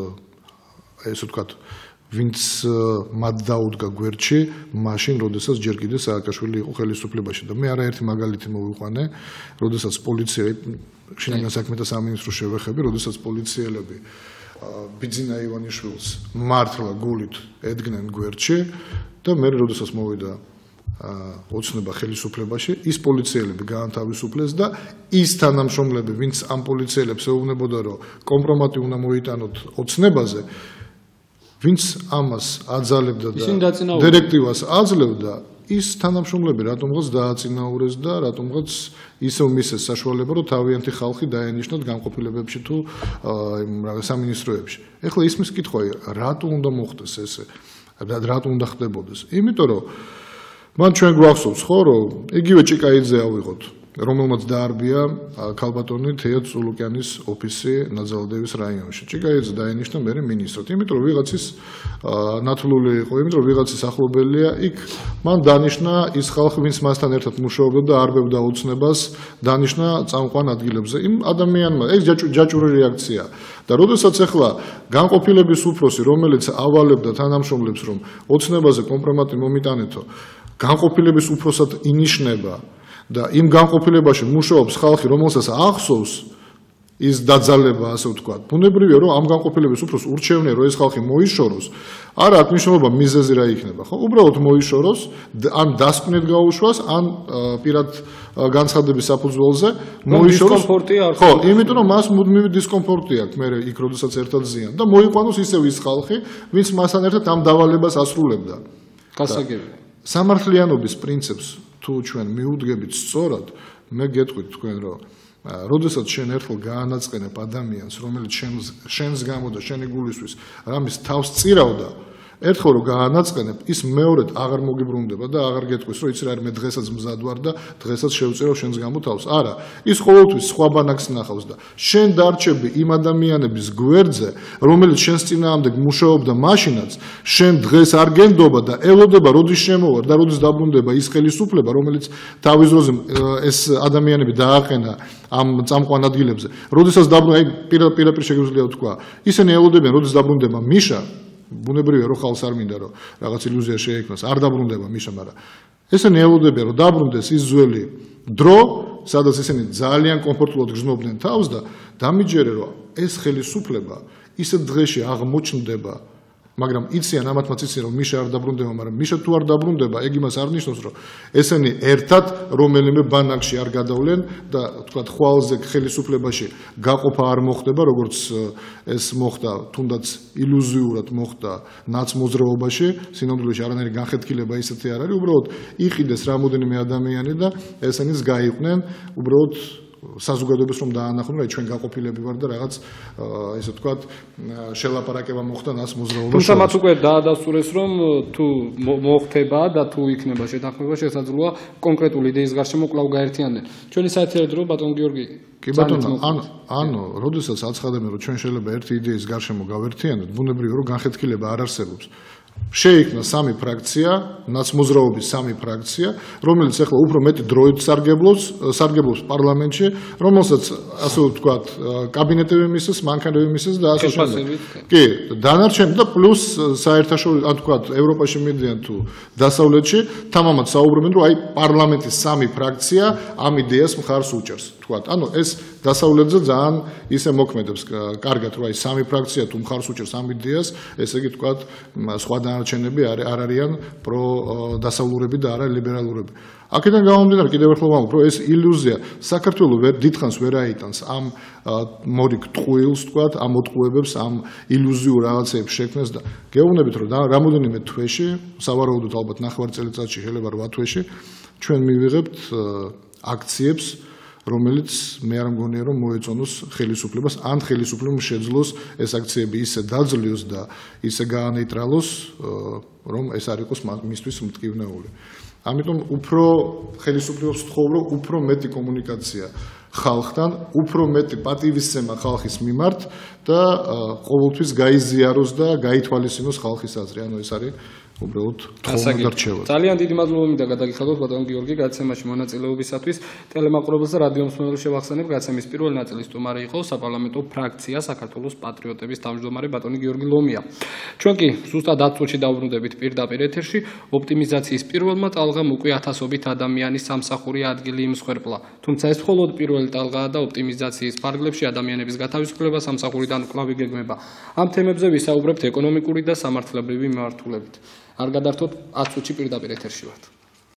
ესე ვთქვათ ვინც მათ დაუდგა გვერდში მაშინ როდესაც ჯერ კიდევ სააკაშვილი იყო ხელისუფლებაში და მე არაერთი მაგალითი მოვიყვანე როდესაც პოლიცია შინაგან საქმეთა სამინისტრო შევეხები როდესაც პოლიციელები ბიძინა ივანიშვილს მართლა გულით ედგნენ გვერდში და მე როდესაც მოვიდა ოცნება ხელისუფლებაში ის პოლიციელები გაანთავისუფლეს და ის თანამშრომლები ვინც ამ პოლიციელებს ეუბნებოდა რომ კომპრომატი უნდა მოიტანოთ ოცნებაზე ვინც ამას აძალებდა და დირექტივას აძლევდა ის თანამშრომლები რატომღაც დააწინაურეს და რატომღაც ისევ მისეს საშუალება რომ თავიანთი ხალხი დაენიშნათ განყოფილებებში თუ რაღაც სამინისტროებში. ეხლა ისმის კითხვაა რატო უნდა მოხდეს ესე? რატო უნდა ხდებოდეს? იმიტომ რომ მან ჩვენ გვახსოვს ხო რომ იგივე ჭიკაიძე ავიღოთ რომელმაც დაარბია ქალბატონი თეა წულუკიანის ოფისი ნაძალადევის რაიონში. ჭიკაიძე დაენიშნა მერე მინისტრად, იმიტომ რომ ვიღაცის ნათლული იყო, იმიტომ რომ ვიღაცის ახლობელია, იქ მან დანიშნა ის ხალხი, ვინც მასთან ერთად მუშაობდა და არბევდა ოცნებას, დანიშნა წამყვან ადგილებზე. იმ ადამიანმა ეს ჯაჭვური რეაქცია და როდესაც ახლა განყოფილების უფროსი, რომელიც ავალებდა თანამშრომლებს, რომ ოცნებაზე კომპრომატი მომიტანეთო, განყოფილების უფროსად ინიშნება და იმ განყოფილებაში მუშაობს ხალხი, რომელსაც ახსოვს ის დაძალება, ასე ვთქვათ. ბუნებრივია, რომ ამ განყოფილების უფროს ურჩევნია, რომ ეს ხალხი მოიშოროს. არა აქვს მნიშვნელობა მიზეზი რა იქნება, ხო? უბრალოდ მოიშოროს, ან დასკვნით გაუშვას, ან პირად განცხადების საფუძველზე მოიშოროს. ხო, იმიტომ რომ მას მუდმივი დისკომფორტი აქვს, მე იქ როდესაც ერთად ზიან და მოიყვანოს ისევ ის ხალხი, ვინც მასთან ერთად ამ დავალებას ასრულებდა. გასაგებია. სამართლიანობის პრინციპს თუ ჩვენ მიუდგებით სწორად, მე გეტყვით თქვენ რომ როდესაც შენ ერთხელ გაანაწყენებ ადამიანს, რომელიც შენს შენს გამო და შენი გულისთვის რამის თავს წირავდა, ერთხელ რომ გაანაწყენებ, ის მეორედ აღარ მოგიბრუნდება და აღარ გეტყვის, რომ იცი რა არის, მე დღესაც მზად ვარ და დღესაც შევწირავ შენს გამო თავს. არა, ის ყოველთვის სხვა ბანაკს ნახავს და შენ დარჩები იმ ადამიანების გვერდზე, რომელიც შენს წინააღმდეგ მუშაობდა მაშინაც, შენ დღეს არ გენდობა და ელოდება, როდის შემოვარ და როდის დაბრუნდება ის ხელისუფლება, რომელიც თავის დროზე ეს ადამიანები დააყენა ამ წამყვან ადგილებზე. როდესაც დაბრუნდება, აი პირდაპირ შეგვიძლია ვთქვა, ისინი ელოდებიან, როდის დაბრუნდება მიშა, ბუნებრივია რომ ხალხს არ მინდა რომ რაღაც ილუზია შეექმნას, არ დაბრუნდება მიშა, მაგრამ ესენი ელოდებიან რომ დაბრუნდეს ის ძველი დრო, სადაც ისინი ძალიან კომფორტულად გრძნობდნენ თავს და დამიჯერე რომ ეს ხელისუფლება ისეთ დღეში აღმოჩნდება, მაგრამ იციან ამათმაც იციან რომ მიშა არ დაბრუნდება, მაგრამ მიშა თუ არ დაბრუნდება, ეგ იმას არ ნიშნავს რომ ესენი ერთად რომელიმე ბანაკში არ გადავლენ და თქვათ ხვალზე ხელისუფლებაში გაყოფა არ მოხდება, როგორც ეს მოხდა თუნდაც ილუზიურად მოხდა ნაცმოძრაობაში, სინამდვილეში არანაირი განხეთქილება ისეთი არ არის, უბრალოდ იყიდეს რამოდენიმე ადამიანი და ესენიც გაიყვნენ, უბრალოდ საზოგადოებას რომ დაანახონ, რომ ჩვენ გაყოფილები ვარ და რაღაც ესე ვთქვათ შელაპარაკება მოხდა ნაცმოძრაობაში. თუმცა მათ უკვე დაადასტურეს, რომ თუ მოხდება და თუ იქნება შეთანხმება, შესაძლოა კონკრეტული იდეის გარშემო კვლავ გაერთიანდნენ. ჩვენი საერთაშორისო ბატონ გიორგი. კი ბატონო, ანუ ანუ როდესაც აცხადებენ, რომ ჩვენ შეიძლება ერთი იდეის გარშემო გავერთიანოთ, ბუნებრივია რომ განხეთქილება არ არსებობს. შეიქმნა სამი ფრაქცია, ნაცმოძრაობის სამი ფრაქცია, რომელიც ახლა უფრო მეტი დროით სარგებლობს, სარგებლობს პარლამენტში, რომელსაც ასე ვთქვათ, კაბინეტები მისცეს, მანქანები მისცეს და ასე შემდეგ. კი, დანარჩენი და პლუს საერთაშორისო, ან ვთქვათ, ევროპაში მიდიან თუ დასავლეთში, თამამად საუბრობენ, რომ აი პარლამენტის სამი ფრაქცია ამ იდეას მხარს უჭერს, ვთქვათ. ანუ ეს დასავლეთზე ძალიან ისე მოქმედებს კარგად, რომ აი სამი ფრაქცია თუ მხარს უჭერს ამ იდეას, ესე იგი ვთქვათ, სხვა დანარჩენები არ არიან პრო დასავლურები და არა ლიბერალურები. აქედან გამომდინარე კიდევ ერთხელ ვამბობ, რომ ეს ილუზია საქართველოს ვერ დიდხანს ვერ აიტანს ამ მორიგ ტყუილს, ვთქვათ, ამ ოტყუებებს, ამ ილუზიურ რაღაცეებს შექმნას და გეუბნებით, რომ რამოდენიმე თვეში, სავარაუდოდ ალბათ ნახევარ წელიწადში, შეიძლება რვა თვეში, ჩვენ მივიღებთ აქციებს, რომელიც მე არ მგონია რომ მოეწონოს ხელისუფლებას, ან ხელისუფლებამ შეძლოს ეს აქციები ისე დაძლიოს და ისე გაანეიტრალოს, რომ ეს არ იყოს მისთვის მტკივნეული. ამიტომ უფრო ხელისუფლებას ვთხოვ, რომ უფრო მეტი კომუნიკაცია ხალხთან, უფრო მეტი პატივისცემა ხალხის მიმართ და ყოველთვის გაიზიაროს და გაითვალისწინოს ხალხის აზრი. ანუ ეს არის უბრალოდ თხოვნა. ძალიან დიდი მადლობა მინდა გადაგიხადოთ ბატონ გიორგი გაცემაში მონაწილეობისათვის. ტელემაყურებელს და რადიო მსმენელს შევახსენებ, გაცემის პირველი ნაწილის სტუმარი იყო საპარლამენტო ფრაქცია საქართველოს პატრიოტების თავმჯდომარე ბატონი გიორგი ლომია. ჩვენ კი ზუსტად ათ წუთში დავბრუნდებით პირდაპირ ეთერში. ოპტიმიზაციის პირველმა ტალღამ უკვე ათასობით ადამიანის სამსახური ადგილი იმსხვერპლა. თუმცა ეს მხოლოდ პირველი ტალღაა და ოპტიმიზაციის ფარგლებში ადამიანების გათავისუფლება სამსახურიდან კვლავ იგეგმება. ამ თემებზე ვისაუბრებთ ეკონომიკური და სამართლებრივი მიმართულებით. არ გადართოთ ათ წუთში პირდაპირ ეთერში ვართ.